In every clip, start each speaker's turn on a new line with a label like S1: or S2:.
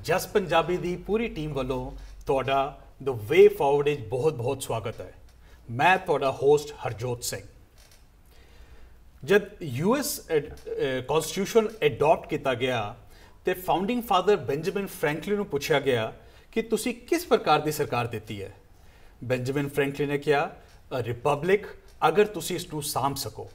S1: ਜਸ ਪੰਜਾਬੀ ਦੀ ਪੂਰੀ team ਵੱਲੋਂ ਤੁਹਾਡਾ ਦ ਵੇ forward ਵਿੱਚ ਬਹੁਤ ਸਵਾਗਤ ਹੈ। ਮੈਂ ਤੁਹਾਡਾ ਹੋਸਟ ਹਰਜੋਤ ਸਿੰਘ। जब US कॉन्स्टिट्यूशन अडॉप्ट किया गया तो फाउंडिंग फादर बेंजामिन फ्रैंकलिन को पूछा गया कि तुसी किस प्रकार की सरकार देती है। बेंजामिन फ्रैंकलिन ने कहा रिपब्लिक अगर तुसी इसको साम सको।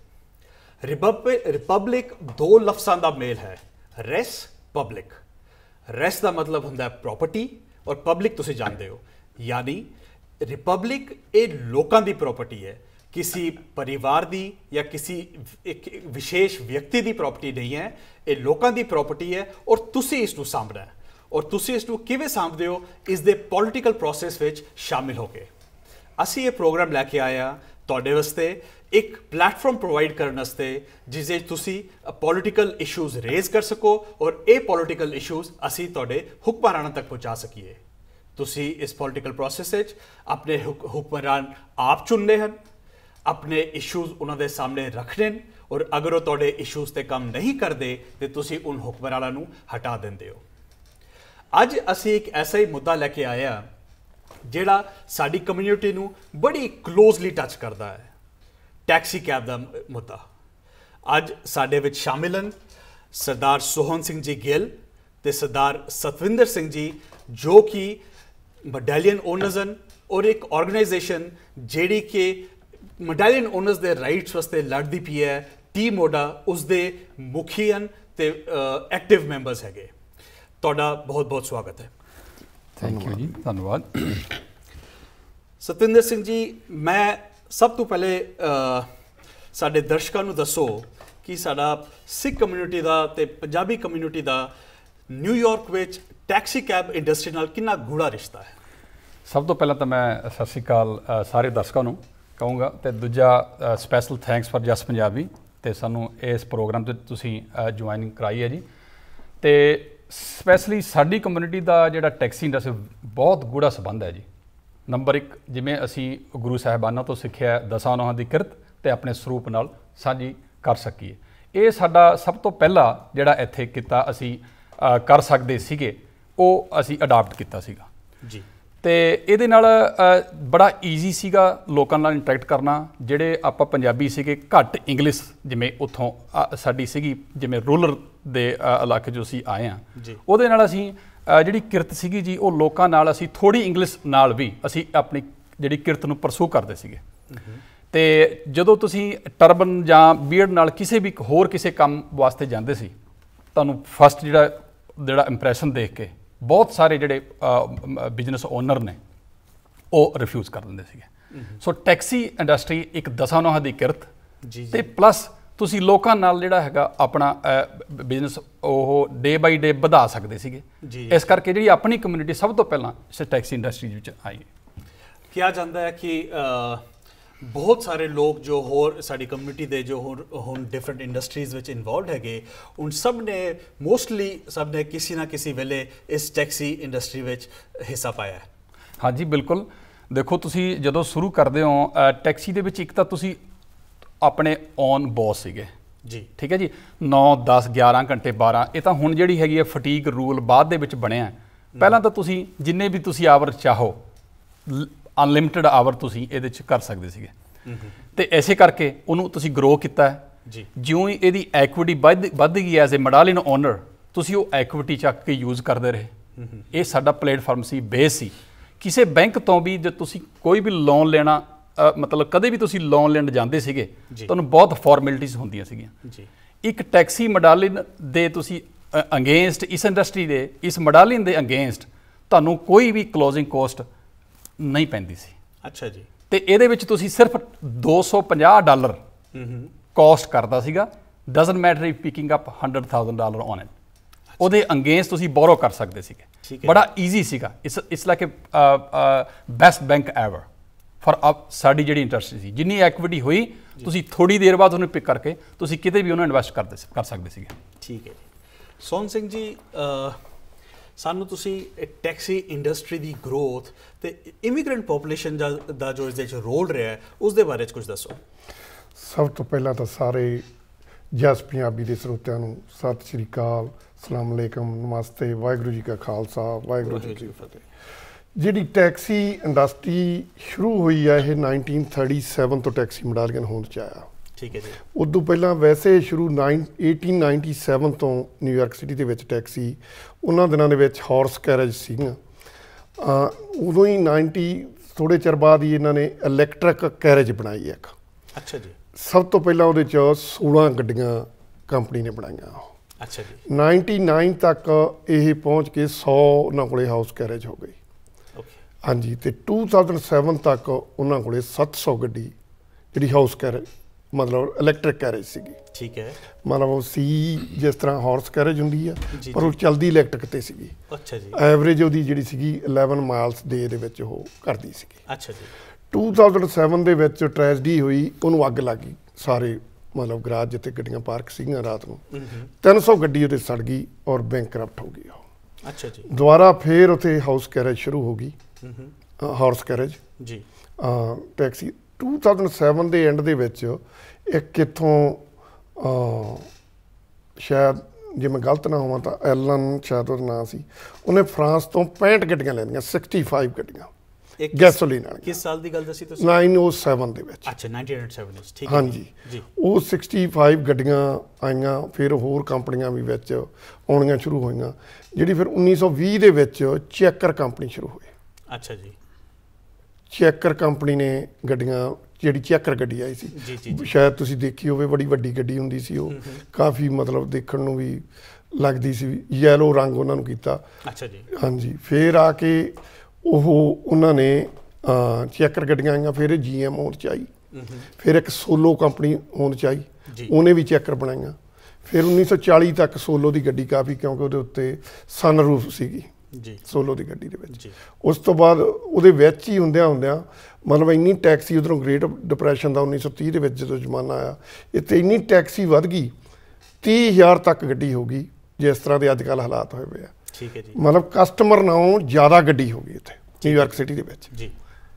S1: रिपब्लिक दो लफ्ज़ों का मेल है, रेस पब्लिक। रेस का मतलब होंदा है प्रॉपर्टी और पब्लिक तुसी जानते हो, यानी रिपब्लिक ये लोगों की प्रॉपर्टी है, किसी परिवार की या किसी एक विशेष व्यक्ति की प्रॉपर्टी नहीं है। ये लोगों की प्रॉपर्टी है और तुसी इसको सामभना है और तुसी इसको किवें सामभदे हो इस दे पॉलिटिकल प्रोसैस विच शामिल हो के असी ये प्रोग्राम लैके आए हाँ तुहाडे वास्ते एक प्लेटफॉर्म प्रोवाइड करने वास्ते जिस तुसी पॉलिटिकल इशूज़ रेज कर सको और ये पॉलिटिकल इशूज़ असी तुहाडे हुक्मरानां तक पहुँचा सकीए। तुसी इस पॉलिटिकल प्रोसैस विच अपने हुक्मरान आप चुनने हैं, अपने इशूज़ उन्होंने सामने रखने और अगर वो तुहाडे इशूज़ ते काम नहीं करते तो तुसी उन हुक्मरानां नूं हटा देंदे हो। अज असी एक ऐसा ही मुद्दा लैके आए हैं जिहड़ा साडी कम्यूनिटी नूं बड़ी क्लोजली टच करता है, टैक्सी कैब का मुद्दा। अज साडे विच शामिल हैं सरदार सोहन सिंह जी गिल ते सरदार सतविंदर सिंह जी जो कि मेडालियन ओनर्स हैं और एक ऑर्गेनाइजेशन जिहड़ी कि मेडालियन ओनर्स दे राइट्स वास्ते लड़ती पई है, टी मोडा उसके मुखी हैं ते एक्टिव मैंबर्स है। तुहाडा बहुत स्वागत है।
S2: थैंक यू जी, धन्यवाद।
S1: सतविंदर सिंह जी, मैं सब तो पहले साडे दर्शकों नूं दसो कि साडा सिख कम्यूनिटी का ते पंजाबी कम्यूनिटी का न्यूयॉर्क विच टैक्सी कैब इंडस्ट्री नाल कितना गूढ़ा रिश्ता है।
S2: सब तो पहला तो मैं सत श्री अकाल सारे दर्शकों नूं कहूँगा तो दूजा स्पैशल थैंक्स फॉर जस पंजाबी तो सानू इस प्रोग्राम से तुसी ज्वाइनिंग कराई है जी। तो स्पैशली साडी कम्यूनिटी का जिहड़ा टैक्सी इंडस्ट्री बहुत गूढ़ा संबंध है जी। नंबर एक जिमें असी गुरु साहिबाना तो सिੱਖਿਆ दसां नौहां दी किरत ते अपने ਸਰੂਪ नाल साझी कर सकीए। ये साडा सब तो पहला जिहड़ा इत्थे किता असी कर सकदे सीगे ਉਹ असी अडाप्ट किया सीगा
S1: जी।
S2: तो ये नाल बड़ा ईजी सीगा लोकां नाल इंटरैक्ट करना। जिहड़े आपां पंजाबी सीगे घट इंग्लिश जिमें उत्थों साडी सीगी जिमें रूरल दे इलाके जो असीं आए हैं उहदे नाल असीं जिहड़ी किरत सीगी जी वो लोकां नाल असीं थोड़ी इंग्लिश नाल भी असीं अपनी जिहड़ी किरत नूं परसू करदे सीगे। ते जदों तुसीं टर्बन जां बीयर्ड नाल किसी भी होर किसी काम वास्ते जांदे सी तुहानूं फस्ट जिहड़ा इंप्रैशन देख के बहुत सारे जिहड़े बिजनस ओनर ने वो रिफ्यूज़ कर देंदे सीगे। सो टैक्सी इंडस्ट्री एक दसां नौहां दी किरत ते प्लस तुसी लोकां नाल जिहड़ा हैगा अपना बिजनस वो डे बाई डे वधा सकदे सीगे। इस करके जिहड़ी अपनी कम्यूनिटी सब तो पहलां इस टैक्सी इंडस्ट्री विच आई।
S1: किहा जांदा है कि बहुत सारे लोग जो होर साडी कम्यूनिटी दे जो हुण डिफरेंट इंडस्ट्रीज़ विच इन्वॉल्व हैगे उन सब ने मोस्टली सब ने किसी ना किसी वेले इस टैक्सी इंडस्ट्री विच हिस्सा पाया है।
S2: हाँ जी बिल्कुल। देखो तुसी जदों शुरू करदे हो टैक्सी दे विच एक तां तुसी अपने ऑन बॉस सीगे
S1: जी, ठीक
S2: है जी। 9 10 11 घंटे 12 ये तां हुण जिहड़ी हैगी है फटीक रूल बाद दे विच बणिया। पहलां तां तुसी जिन्ने भी तुसी आवर चाहो अनलिमिटेड आवर तुसी इहदे च कर सकदे सीगे ते ऐसे करके उहनूं तुसी ग्रो कीता है जी। जिउं ही इहदी एक्विटी वध गई एज ए मेडालियन ओनर तुसी वो एक्विटी चक के यूज़ करते रहे। ये साडा प्लेटफार्म सी, बेस सी। किसी बैंक तो भी जो तुसी कोई भी लोन लेना मतलब कदे भी तुसी लोन लैण जांदे सीगे तुहानूं बहुत फॉर्मेलिटीज़ होंदियां सीगियां। एक टैक्सी मेडालियन दे तुसी अगेंस्ट इस इंडस्ट्री दे इस मेडालियन दे अगेंस्ट तुहानूं कोई भी क्लोजिंग कॉस्ट नहीं पैंदी सी।
S1: अच्छा जी।
S2: तो ये तुसी सिर्फ $250 कॉस्ट करता सीगा। Doesn't matter if picking up $100,000 on it ਉਹਦੇ अगेंस्ट तुसी बोरो कर सकते सीगे। बड़ा ईजी सीगा। It's like a best bank ever for up साडी जिहड़ी इंडस्ट्री सी। जिन्नी एक्विटी हुई तुसी थोड़ी देर बाद उन्हें पिक करके तुसी किते भी उन्हें इन्वेस्ट कर सकते सीगे।
S1: ठीक है जी। सोहन सिंह जी, सानू तुसी टैक्सी इंडस्ट्री की ग्रोथ ते इमीग्रेंट पॉपूलेशन दा जो इस रोल रहा है उसके बारे कुछ दसो।
S3: सब तो पहला तो सारे जस पंजाबी के ਸਰੋਤਿਆਂ ਨੂੰ सत श्री अकाल, ਅਸਲਾਮ ਅਲੈਕਮ, ਨਮਸਤੇ, ਵਾਹਿਗੁਰੂ ਜੀ ਕਾ ਖਾਲਸਾ, ਵਾਹਿਗੁਰੂ ਜੀ ਕੀ ਫਤਿਹ। ਜਿਹੜੀ ਟੈਕਸੀ ਇੰਡਸਟਰੀ ਸ਼ੁਰੂ ਹੋਈ ਆ ਇਹ 1937 ਤੋਂ ਟੈਕਸੀ ਮੈਡਾਲੀਅਨ ਹੋਂਦ 'ਚ ਆਇਆ।
S1: ਠੀਕ ਹੈ ਜੀ।
S3: ਉਦੋਂ ਪਹਿਲਾਂ ਵੈਸੇ ਸ਼ੁਰੂ 1897 ਤੋਂ ਨਿਊਯਾਰਕ ਸਿਟੀ ਦੇ ਵਿੱਚ ਟੈਕਸੀ, ਉਹਨਾਂ ਦਿਨਾਂ ਦੇ ਵਿੱਚ ਹਾਰਸ ਕੈਰੇਜ ਸੀਗੀਆਂ। ਉਦੋਂ ਹੀ ਥੋੜ੍ਹੇ ਚਿਰ ਬਾਅਦ ਹੀ ਇਹਨਾਂ ਨੇ ਇਲੈਕਟ੍ਰਿਕ ਕੈਰੇਜ ਬਣਾਈ ਇੱਕ।
S1: ਅੱਛਾ ਜੀ।
S3: ਸਭ ਤੋਂ ਪਹਿਲਾਂ ਉਹਦੇ 'ਚ 16 ਗੱਡੀਆਂ ਕੰਪਨੀ ਨੇ ਬਣਾਈਆਂ।
S1: ਅੱਛਾ ਜੀ।
S3: 99 ਤੱਕ ਇਹ ਪਹੁੰਚ ਕੇ 100 ਉਹਨਾਂ ਕੋਲੇ ਹਾਊਸ ਕੈਰੇਜ ਹੋ ਗਈ। ਹਾਂਜੀ, ਤੇ 2007 ਤੱਕ ਉਹਨਾਂ ਕੋਲੇ 700 ਗੱਡੀ ਜਿਹੜੀ ਹਾਊਸ ਕੈਰੇਜ ਮਤਲਬ ਇਲੈਕਟ੍ਰਿਕ ਕੈਰੇਜ ਸੀਗੀ।
S1: ਠੀਕ ਹੈ।
S3: ਮਤਲਬ ਉਹ ਸੀ ਜਿਸ ਤਰ੍ਹਾਂ ਹਾਰਸ ਕੈਰੇਜ ਹੁੰਦੀ ਆ, ਪਰ ਉਹ ਚਲਦੀ ਇਲੈਕਟ੍ਰਿਕ ਤੇ ਸੀਗੀ।
S1: ਅੱਛਾ ਜੀ।
S3: ਐਵਰੇਜ ਉਹਦੀ ਜਿਹੜੀ ਸੀਗੀ 11 ਮਾਈਲਸ ਡੇ ਦੇ ਵਿੱਚ ਉਹ ਕਰਦੀ ਸੀਗੀ।
S1: ਅੱਛਾ ਜੀ।
S3: 2007 ਦੇ ਵਿੱਚ ਟ੍ਰੈਜਡੀ ਹੋਈ, ਉਹਨੂੰ ਅੱਗ ਲੱਗ ਗਈ। ਸਾਰੇ ਮਤਲਬ ਗਰਾਜ ਜਿੱਥੇ ਗੱਡੀਆਂ ਪਾਰਕ ਸੀਗੀਆਂ ਰਾਤ ਨੂੰ 300 ਗੱਡੀ ਉਹਦੇ ਸੜ ਗਈ ਔਰ ਬੈਂਕਰਪਟ ਹੋ ਗਈ ਉਹ।
S1: ਅੱਛਾ ਜੀ।
S3: ਦੁਬਾਰਾ ਫੇਰ ਉੱਥੇ ਹਾਊਸ ਕੈਰੇਜ ਸ਼ੁਰੂ ਹੋ ਗਈ, ਹਾਰਸ ਕੈਰੇਜ
S1: ਜੀ
S3: ਟੈਕਸੀ। 2007 ਦੇ ਐਂਡ ਦੇ ਵਿੱਚ ਇੱਕ ਇੱਥੋਂ ਸ਼ਾਇਦ ਜੇ ਮੈਂ ਗਲਤ ਨਾ ਹੋਵਾਂ ਤਾਂ ਐਲਨ ਸ਼ਾਇਦ ਉਹਦਾ ਨਾਂ ਸੀ, ਉਹਨੇ ਫਰਾਂਸ ਤੋਂ 65 ਗੱਡੀਆਂ ਲੈਣੀਆਂ, 65 ਗੱਡੀਆਂ ਗੈਸੋਲੀਨ ਵਾਲੀਆਂ।
S1: ਕਿਸ ਸਾਲ ਦੀ ਗੱਲ ਦੱਸੀ ਤੁਸੀਂ?
S3: 907 ਦੇ ਵਿੱਚ।
S1: ਅੱਛਾ, 1907 ਵਿੱਚ। ਠੀਕ ਹੈ
S3: ਹਾਂਜੀ
S1: ਜੀ।
S3: ਉਹ 65 ਗੱਡੀਆਂ ਆਈਆਂ, ਫਿਰ ਹੋਰ ਕੰਪਨੀਆਂ ਵੀ ਵਿੱਚ ਆਉਣੀਆਂ ਸ਼ੁਰੂ ਹੋਈਆਂ, ਜਿਹੜੀ ਫਿਰ 1920 ਦੇ ਵਿੱਚ ਚੈਕਰ ਕੰਪਨੀ ਸ਼ੁਰੂ ਹੋਈ।
S1: ਅੱਛਾ ਜੀ।
S3: ਚੈਕਰ ਕੰਪਨੀ ਨੇ ਗੱਡੀਆਂ, ਜਿਹੜੀ ਚੈਕਰ ਗੱਡੀ ਆਈ ਸੀ, ਸ਼ਾਇਦ ਤੁਸੀਂ ਦੇਖੀ ਹੋਵੇ, ਬੜੀ ਵੱਡੀ ਗੱਡੀ ਹੁੰਦੀ ਸੀ ਉਹ, ਕਾਫੀ ਮਤਲਬ ਦੇਖਣ ਨੂੰ ਵੀ ਲੱਗਦੀ ਸੀ, ਯੈਲੋ ਰੰਗ ਉਹਨਾਂ ਨੂੰ ਕੀਤਾ।
S1: ਅੱਛਾ ਜੀ। ਹਾਂਜੀ,
S3: ਫਿਰ ਆ ਕੇ ਉਹਨਾਂ ਨੇ ਚੈਕਰ ਗੱਡੀਆਂ ਆਈਆਂ, ਫਿਰ GM ਹੋਂਦ 'ਚ ਆਈ, ਫਿਰ ਇੱਕ ਸੋਲੋ ਕੰਪਨੀ ਹੋਂਦ 'ਚ ਆਈ, ਉਹਨੇ ਵੀ ਚੈਕਰ ਬਣਾਈਆਂ। ਫਿਰ 1940 ਤੱਕ ਸੋਲੋ ਦੀ ਗੱਡੀ ਕਾਫੀ, ਕਿਉਂਕਿ ਉਹਦੇ ਉੱਤੇ ਸਨਰੂਫ ਸੀਗੀ ਜੀ ਸੋਲੋ ਦੀ ਗੱਡੀ ਦੇ ਵਿੱਚ। ਉਸ ਤੋਂ ਬਾਅਦ ਉਹਦੇ ਵਿੱਚ ਹੀ ਹੁੰਦਿਆਂ ਮਤਲਬ ਇੰਨੀ ਟੈਕਸੀ ਉਧਰੋਂ ਗ੍ਰੇਟ ਡਿਪਰੈਸ਼ਨ ਦਾ 1930 ਦੇ ਵਿੱਚ ਜਦੋਂ ਜ਼ਮਾਨਾ ਆਇਆ, ਇੱਥੇ ਇੰਨੀ ਟੈਕਸੀ ਵੱਧ ਗਈ, 30,000 ਤੱਕ ਗੱਡੀ ਹੋ ਗਈ, ਜਿਸ ਤਰ੍ਹਾਂ ਦੇ ਅੱਜ ਕੱਲ੍ਹ ਹਾਲਾਤ ਹੋਏ ਪਏ ਆ।
S1: ਠੀਕ ਹੈ ਜੀ।
S3: ਮਤਲਬ ਕਸਟਮਰ ਨਾਲੋਂ ਜ਼ਿਆਦਾ ਗੱਡੀ ਹੋ ਗਈ ਇੱਥੇ ਨਿਊਯਾਰਕ ਸਿਟੀ ਦੇ ਵਿੱਚ
S1: ਜੀ।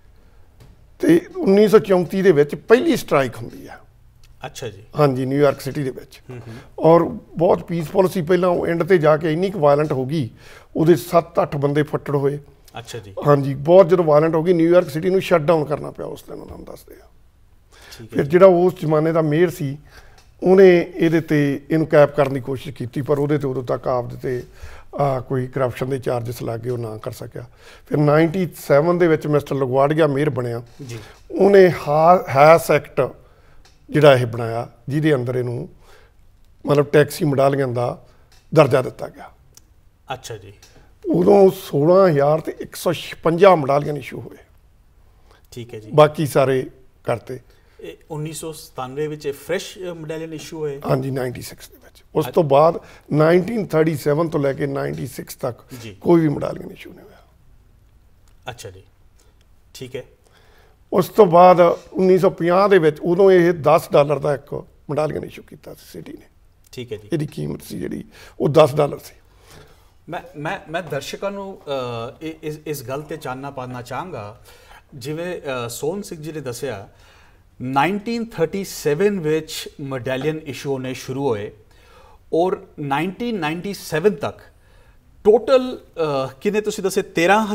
S3: ਤੇ 1934 ਦੇ ਵਿੱਚ ਪਹਿਲੀ ਸਟ੍ਰਾਈਕ ਹੁੰਦੀ ਆ।
S1: ਅੱਛਾ ਜੀ। ਹਾਂਜੀ,
S3: ਨਿਊਯਾਰਕ ਸਿਟੀ ਦੇ ਵਿੱਚ, ਔਰ ਬਹੁਤ ਪੀਸਫੁਲ ਸੀ। ਪਹਿਲਾਂ ਉਹ ਐਂਡ ਤੇ ਜਾ ਕੇ ਇੰਨੀ ਕੁ ਵਾਇਲੈਂਟ ਹੋ ਗਈ, ਉਹਦੇ 7-8 ਬੰਦੇ ਫੱਟੜ ਹੋਏ। ਅੱਛਾ ਜੀ। ਹਾਂਜੀ, ਬਹੁਤ ਜਦੋਂ ਵਾਇਲੈਂਟ ਹੋ ਗਈ, ਨਿਊਯਾਰਕ ਸਿਟੀ ਨੂੰ ਸ਼ਟ ਡਾਊਨ ਕਰਨਾ ਪਿਆ ਉਸ ਦਿਨ, ਉਹਨਾਂ ਨੂੰ ਦੱਸਦੇ ਆ। ਫਿਰ ਜਿਹੜਾ ਉਸ ਜ਼ਮਾਨੇ ਦਾ ਮੇਅਰ ਸੀ, ਉਹਨੇ ਇਹਨੂੰ ਕੈਪ ਕਰਨ ਦੀ ਕੋਸ਼ਿਸ਼ ਕੀਤੀ, ਪਰ ਉਹਦੇ ਤੇ ਉਦੋਂ ਤੱਕ ਆਪਦੇ ਤੇ ਕੋਈ ਕਰਪਸ਼ਨ ਦੇ ਚਾਰਜਸ ਲੱਗ ਗਏ, ਉਹ ਨਾ ਕਰ ਸਕਿਆ। ਫਿਰ 97 ਦੇ ਵਿੱਚ ਮਿਸਟਰ ਲਗਵਾੜੀਆ ਮੇਅਰ ਬਣਿਆ ਜੀ। ਉਹਨੇ ਹੈਸ ਐਕਟ ਜਿਹੜਾ ਇਹ ਬਣਾਇਆ, ਜਿਹਦੇ ਅੰਦਰ ਇਹਨੂੰ ਮਤਲਬ ਟੈਕਸੀ ਮੈਡਾਲੀਅਨ ਦਾ ਦਰਜਾ ਦਿੱਤਾ ਗਿਆ। ਅੱਛਾ ਜੀ। ਉਦੋਂ 16,000 ਤੇ 156 ਮੈਡਾਲੀਅਨ ਇਸ਼ੂ ਹੋਏ। ਠੀਕ ਹੈ ਜੀ। ਬਾਕੀ ਸਾਰੇ ਕਰਤੇ। 1997 ਵਿੱਚ ਫਰੈਸ਼ ਮੈਡਾਲੀਅਨ ਇਸ਼ੂ ਹੋਏ। ਹਾਂਜੀ, 96 ਦੇ ਵਿੱਚ। ਉਸ ਤੋਂ ਬਾਅਦ 1937 ਤੋਂ ਲੈ ਕੇ 96 ਤੱਕ ਕੋਈ ਵੀ ਮੈਡਾਲੀਅਨ ਇਸ਼ੂ ਨਹੀਂ ਹੋਇਆ। ਅੱਛਾ ਜੀ। ਠੀਕ ਹੈ। ਉਸ ਤੋਂ ਬਾਅਦ 1950 ਦੇ ਵਿੱਚ ਉਦੋਂ ਇਹ $10 ਦਾ ਇੱਕ ਮੈਡਾਲੀਅਨ ਇਸ਼ੂ ਕੀਤਾ ਸੀ ਸਿਟੀ ਨੇ। ਠੀਕ ਹੈ ਜੀ। ਇਹਦੀ ਕੀਮਤ ਸੀ ਜਿਹੜੀ ਉਹ $10 ਸੀ।
S1: ਮੈਂ ਦਰਸ਼ਕਾਂ ਨੂੰ ਇਸ ਗੱਲ ਤੇ ਚਾਨਣਾ ਪਾਉਣਾ ਚਾਹਾਂਗਾ, ਜਿਵੇਂ ਸੋਹਣ ਸਿੰਘ ਜੀ ਨੇ ਦੱਸਿਆ 1937 ਵਿੱਚ ਮੈਡਾਲੀਅਨ ਇਸ਼ੂ ਹੋਣੇ ਸ਼ੁਰੂ ਹੋਏ, ਔਰ 1997 ਤੱਕ ਟੋਟਲ ਕਿੰਨੇ ਤੁਸੀਂ ਦੱਸੇ?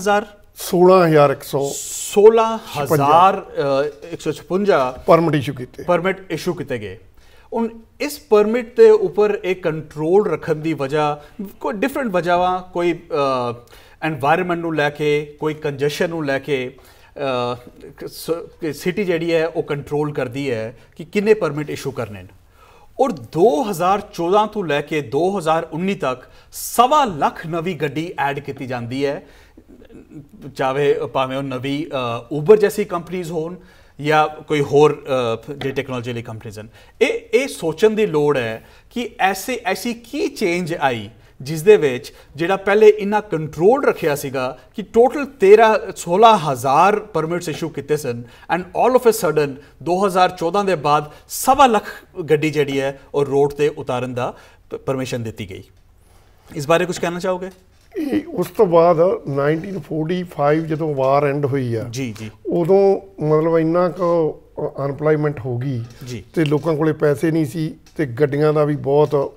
S3: 16,156 ਪਰਮਿਟ ਇਸ਼ੂ ਕੀਤੇ
S1: ਗਏ। ਹੁਣ ਇਸ ਪਰਮਿਟ ਦੇ ਉੱਪਰ ਇੱਕ ਕੰਟਰੋਲ ਰੱਖਣ ਦੀ ਵਜ੍ਹਾ ਕੋਈ ਡਿਫਰੈਂਟ ਵਜ੍ਹਾਵਾਂ, ਕੋਈ ਐਨਵਾਇਰਨਮੈਂਟ ਨੂੰ ਲੈ ਕੇ, ਕੋਈ ਕੰਜੈਸ਼ਨ ਨੂੰ ਲੈ ਕੇ ਸਿਟੀ ਜਿਹੜੀ ਹੈ ਉਹ ਕੰਟਰੋਲ ਕਰਦੀ ਹੈ ਕਿ ਕਿੰਨੇ ਪਰਮਿਟ ਇਸ਼ੂ ਕਰਨੇ ਨੇ। ਔਰ 2014 ਤੋਂ ਲੈ ਕੇ 2019 ਤੱਕ 1.25 ਲੱਖ ਨਵੀਂ ਗੱਡੀ ਐਡ ਕੀਤੀ ਜਾਂਦੀ ਹੈ, ਭਾਵੇਂ ਉਹ ਨਵੀਂ ਊਬਰ ਜੈਸੀ ਕੰਪਨੀਜ਼ ਹੋਣ ਜਾਂ ਕੋਈ ਹੋਰ ਜੇ ਟੈਕਨੋਲੋਜੀ ਵਾਲੀ ਕੰਪਨੀਜ਼ ਹਨ। ਇਹ ਸੋਚਣ ਦੀ ਲੋੜ ਹੈ ਕਿ ਐਸੀ ਕੀ ਚੇਂਜ ਆਈ ਜਿਸ ਦੇ ਵਿੱਚ ਜਿਹੜਾ ਪਹਿਲੇ ਇੰਨਾ ਕੰਟਰੋਲ ਰੱਖਿਆ ਸੀਗਾ ਕਿ ਟੋਟਲ 16,000 ਪਰਮਿਟਸ ਇਸ਼ੂ ਕੀਤੇ ਸਨ, and all of a sudden 2014 ਦੇ ਬਾਅਦ 1.25 ਲੱਖ ਗੱਡੀ ਜਿਹੜੀ ਹੈ ਉਹ ਰੋਡ ਤੇ ਉਤਾਰਨ ਦਾ ਪਰਮਿਸ਼ਨ ਦਿੱਤੀ ਗਈ। ਇਸ ਬਾਰੇ ਕੁਝ ਕਹਿਣਾ ਚਾਹੋਗੇ?
S3: ਉਸ ਤੋਂ ਬਾਅਦ 1945 ਜਦੋਂ ਵਾਰ ਐਂਡ ਹੋਈ ਆ ਜੀ, ਉਦੋਂ ਮਤਲਬ ਇੰਨਾ ਕੁ ਅਨਪਲਾਈਮੈਂਟ ਹੋ ਗਈ ਤੇ ਲੋਕਾਂ ਕੋਲੇ ਪੈਸੇ ਨਹੀਂ ਸੀ, ਤੇ ਗੱਡੀਆਂ ਦਾ ਵੀ ਬਹੁਤ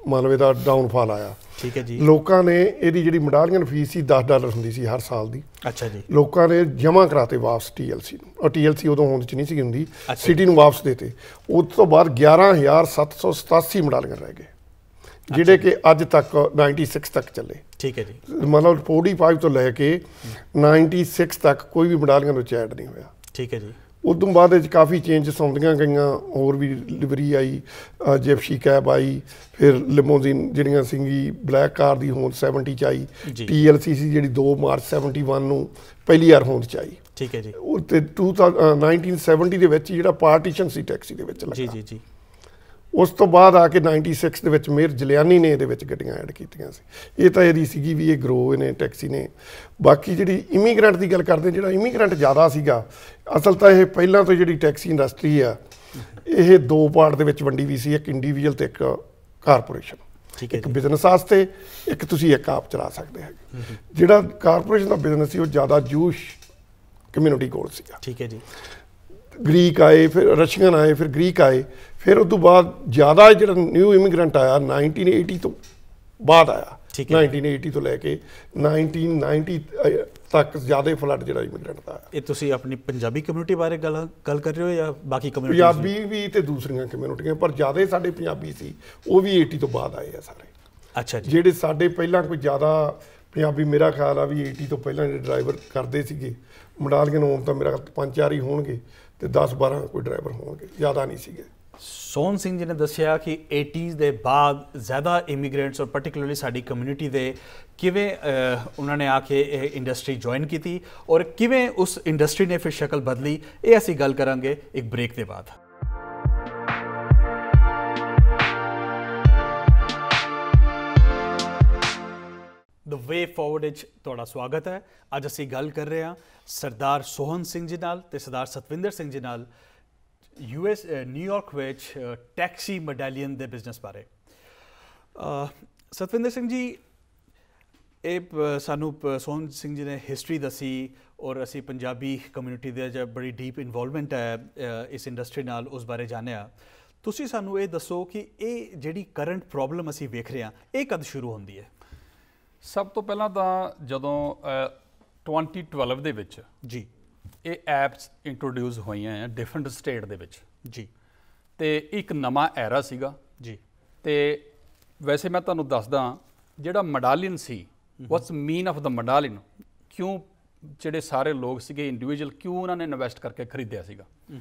S3: ਮਤਲਬ ਇਹਦਾ ਡਾਊਨਫਾਲ ਆਇਆ।
S1: ਠੀਕ ਹੈ ਜੀ।
S3: ਲੋਕਾਂ ਨੇ ਇਹਦੀ ਜਿਹੜੀ ਮੈਡਾਲੀਅਨ ਫੀਸ ਸੀ $10 ਹੁੰਦੀ ਸੀ ਹਰ ਸਾਲ ਦੀ।
S1: ਅੱਛਾ ਜੀ।
S3: ਲੋਕਾਂ ਨੇ ਜਮ੍ਹਾਂ ਕਰਾਤੇ ਵਾਪਸ TLC ਨੂੰ, ਔਰ TLC ਉਦੋਂ ਹੋਂਦ 'ਚ ਨਹੀਂ ਸੀ ਹੁੰਦੀ, ਸਿਟੀ ਨੂੰ ਵਾਪਸ ਦੇਤੇ। ਉਸ ਤੋਂ ਬਾਅਦ 11,787 ਮੈਡਾਲੀਅਨ ਰਹਿ ਗਏ, ਜਿਹੜੇ ਕਿ ਅੱਜ ਤੱਕ 96 ਤੱਕ ਚੱਲੇ।
S1: ਠੀਕ ਹੈ ਜੀ।
S3: ਮਤਲਬ 45 ਤੋਂ ਲੈ ਕੇ 96 ਤੱਕ ਕੋਈ ਵੀ ਮੈਡਾਲੀਅਨ ਵਿੱਚ ਐਡ ਨਹੀਂ ਹੋਇਆ।
S1: ਠੀਕ ਹੈ ਜੀ।
S3: ਉਸ ਤੋਂ ਬਾਅਦ ਵਿੱਚ ਕਾਫੀ ਚੇਂਜਸ ਆਉਂਦੀਆਂ ਗਈਆਂ, ਹੋਰ ਵੀ ਲਿਵਰੀ ਆਈ, ਜਿਪਸੀ ਕੈਬ ਆਈ, ਫਿਰ ਲਿਮੋਜ਼ੀਨ ਜਿਹੜੀਆਂ ਸੀਗੀ ਬਲੈਕ ਕਾਰ ਦੀ ਹੋਂਦ 70 'ਚ ਆਈ। TLC ਸੀ ਜਿਹੜੀ 2 ਮਾਰਚ 71 ਨੂੰ ਪਹਿਲੀ ਵਾਰ ਹੋਂਦ 'ਚ ਆਈ।
S1: ਠੀਕ ਹੈ ਜੀ।
S3: ਉਹ ਤੇ 1970 ਦੇ ਵਿੱਚ ਜਿਹੜਾ ਪਾਰਟੀਸ਼ਨ ਸੀ ਟੈਕਸੀ ਦੇ ਵਿੱਚ ਲੱਗਾ।
S1: ਜੀ ਜੀ।
S3: ਉਸ ਤੋਂ ਬਾਅਦ ਆ ਕੇ 96 ਦੇ ਵਿੱਚ ਮੇਅਰ ਜਲਿਆਨੀ ਨੇ ਇਹਦੇ ਵਿੱਚ ਗੱਡੀਆਂ ਐਡ ਕੀਤੀਆਂ ਸੀ। ਇਹ ਤਾਂ ਇਹਦੀ ਸੀਗੀ ਵੀ ਇਹ ਗਰੋ ਇਹਨੇ ਟੈਕਸੀ ਨੇ। ਬਾਕੀ ਜਿਹੜੀ ਇਮੀਗ੍ਰੈਂਟ ਦੀ ਗੱਲ ਕਰਦੇ, ਜਿਹੜਾ ਇਮੀਗ੍ਰੈਂਟ ਜ਼ਿਆਦਾ ਸੀਗਾ, ਅਸਲ ਤਾਂ ਇਹ ਪਹਿਲਾਂ ਤੋਂ ਜਿਹੜੀ ਟੈਕਸੀ ਇੰਡਸਟਰੀ ਆ ਇਹ 2 ਪਾਰਟ ਦੇ ਵਿੱਚ ਵੰਡੀ ਵੀ ਸੀ, ਇੱਕ ਇੰਡੀਵਿਜੂਅਲ ਤੇ ਇੱਕ ਕਾਰਪੋਰੇਸ਼ਨ।
S1: ਠੀਕ ਹੈ।
S3: ਇੱਕ ਬਿਜ਼ਨਸ ਵਾਸਤੇ, ਇੱਕ ਤੁਸੀਂ ਇੱਕ ਆਪ ਚਲਾ ਸਕਦੇ ਹੈਗੇ। ਜਿਹੜਾ ਕਾਰਪੋਰੇਸ਼ਨ ਦਾ ਬਿਜ਼ਨਸ ਸੀ ਉਹ ਜ਼ਿਆਦਾ ਜੂਸ਼ ਕਮਿਊਨਿਟੀ ਕੋਲ ਸੀਗਾ।
S1: ਠੀਕ ਹੈ ਜੀ।
S3: ਗ੍ਰੀਕ ਆਏ, ਫਿਰ ਰਸ਼ੀਅਨ ਆਏ, ਫਿਰ ਗ੍ਰੀਕ ਆਏ, ਫਿਰ ਉਸ ਤੋਂ ਬਾਅਦ ਜ਼ਿਆਦਾ ਜਿਹੜਾ ਨਿਊ ਇਮੀਗ੍ਰੈਂਟ ਆਇਆ 1980 ਤੋਂ ਬਾਅਦ ਆਇਆ। 1980 ਤੋਂ ਲੈ ਕੇ 1990 ਤੱਕ ਜ਼ਿਆਦਾ ਫਲੱਡ ਜਿਹੜਾ ਇਮੀਗ੍ਰੈਂਟ ਦਾ ਆਇਆ।
S1: ਇਹ ਤੁਸੀਂ ਆਪਣੀ ਪੰਜਾਬੀ ਕਮਿਊਨਿਟੀ ਬਾਰੇ ਗੱਲ ਕਰ ਰਹੇ ਹੋ ਜਾਂ ਬਾਕੀ ਕਮਿਊਨਿਟੀ?
S3: ਪੰਜਾਬੀ ਵੀ ਤੇ ਦੂਸਰੀਆਂ ਕਮਿਊਨਿਟੀਆਂ, ਪਰ ਜ਼ਿਆਦਾ ਸਾਡੇ ਪੰਜਾਬੀ ਸੀ, ਉਹ ਵੀ 80 ਤੋਂ ਬਾਅਦ ਆਏ ਆ ਸਾਰੇ।
S1: ਅੱਛਾ ਜੀ।
S3: ਜਿਹੜੇ ਸਾਡੇ ਪਹਿਲਾਂ ਕੋਈ ਜ਼ਿਆਦਾ ਪੰਜਾਬੀ, ਮੇਰਾ ਖਿਆਲ ਆ ਵੀ 80 ਤੋਂ ਪਹਿਲਾਂ ਜਿਹੜੇ ਡਰਾਈਵਰ ਕਰਦੇ ਸੀਗੇ ਮੈਡਾਲੀਅਨ ਹੋਣ ਤਾਂ ਮੇਰਾ 5-4 ਹੀ ਹੋਣਗੇ ਤੇ 10-12 ਕੋਈ ਡਰਾਈਵਰ ਹੋਣਗੇ, ਜ਼ਿਆਦਾ ਨਹੀਂ ਸੀਗੇ।
S1: ਸੋਹਣ ਸਿੰਘ ਜੀ ਨੇ ਦੱਸਿਆ ਕਿ 80s ਦੇ ਬਾਅਦ ਜ਼ਿਆਦਾ ਇਮੀਗ੍ਰੈਂਟਸ ਔਰ ਪਾਰਟਿਕੂਲਰਲੀ ਸਾਡੀ ਕਮਿਊਨਿਟੀ ਦੇ ਕਿਵੇਂ ਉਹਨਾਂ ਨੇ ਆ ਕੇ ਇਹ ਇੰਡਸਟਰੀ ਜੁਆਇਨ ਕੀਤੀ ਔਰ ਕਿਵੇਂ ਉਸ ਇੰਡਸਟਰੀ ਨੇ ਫਿਰ ਸ਼ਕਲ ਬਦਲੀ, ਇਹ ਅਸੀਂ ਗੱਲ ਕਰਾਂਗੇ ਇੱਕ ਬ੍ਰੇਕ ਦੇ ਬਾਅਦ। ਦ ਵੇ ਫਾਰਵਰਡ ਵਿੱਚ ਤੁਹਾਡਾ ਸਵਾਗਤ ਹੈ। ਅੱਜ ਅਸੀਂ ਗੱਲ ਕਰ ਰਹੇ ਹਾਂ ਸਰਦਾਰ ਸੋਹਣ ਸਿੰਘ ਜੀ ਨਾਲ ਤੇ ਸਰਦਾਰ ਸਤਵਿੰਦਰ ਸਿੰਘ ਜੀ ਨਾਲ ਨਿਊਯਾਰਕ ਵਿੱਚ ਟੈਕਸੀ ਮੈਡਾਲੀਅਨ ਦੇ ਬਿਜ਼ਨਸ ਬਾਰੇ। ਸਤਵਿੰਦਰ ਸਿੰਘ ਜੀ, ਇਹ ਸਾਨੂੰ ਸੋਹਣ ਸਿੰਘ ਜੀ ਨੇ ਹਿਸਟਰੀ ਦੱਸੀ ਔਰ ਅਸੀਂ ਪੰਜਾਬੀ ਕਮਿਊਨਿਟੀ ਦੇ ਜੋ ਬੜੀ ਡੀਪ ਇਨਵੋਲਵਮੈਂਟ ਹੈ ਇਸ ਇੰਡਸਟਰੀ ਨਾਲ, ਉਸ ਬਾਰੇ ਜਾਣਿਆ। ਤੁਸੀਂ ਸਾਨੂੰ ਇਹ ਦੱਸੋ ਕਿ ਇਹ ਜਿਹੜੀ ਕਰੰਟ ਪ੍ਰੋਬਲਮ ਅਸੀਂ ਵੇਖ ਰਹੇ ਹਾਂ ਇਹ ਕਦ ਸ਼ੁਰੂ ਹੁੰਦੀ ਹੈ?
S2: ਸਭ ਤੋਂ ਪਹਿਲਾਂ ਤਾਂ ਜਦੋਂ 2012 ਦੇ ਵਿੱਚ
S1: ਜੀ
S2: ਇਹ ਐਪਸ ਇੰਟਰੋਡਿਊਸ ਹੋਈਆਂ ਆ ਡਿਫਰੈਂਟ ਸਟੇਟ ਦੇ ਵਿੱਚ
S1: ਜੀ,
S2: ਤੇ ਇੱਕ ਨਵਾਂ ਐਰਾ ਸੀਗਾ
S1: ਜੀ।
S2: ਤੇ ਵੈਸੇ ਮੈਂ ਤੁਹਾਨੂੰ ਦੱਸਦਾ ਜਿਹੜਾ ਮੈਡਾਲੀਅਨ ਸੀ, ਵਾਟਸ ਮੀਨ ਆਫ ਦਾ ਮੈਡਾਲੀਅਨ, ਕਿਉਂ ਜਿਹੜੇ ਸਾਰੇ ਲੋਕ ਸੀਗੇ ਇੰਡੀਵਿਜੂਅਲ, ਕਿਉਂ ਉਹਨਾਂ ਨੇ ਇਨਵੈਸਟ ਕਰਕੇ ਖਰੀਦਿਆ ਸੀਗਾ।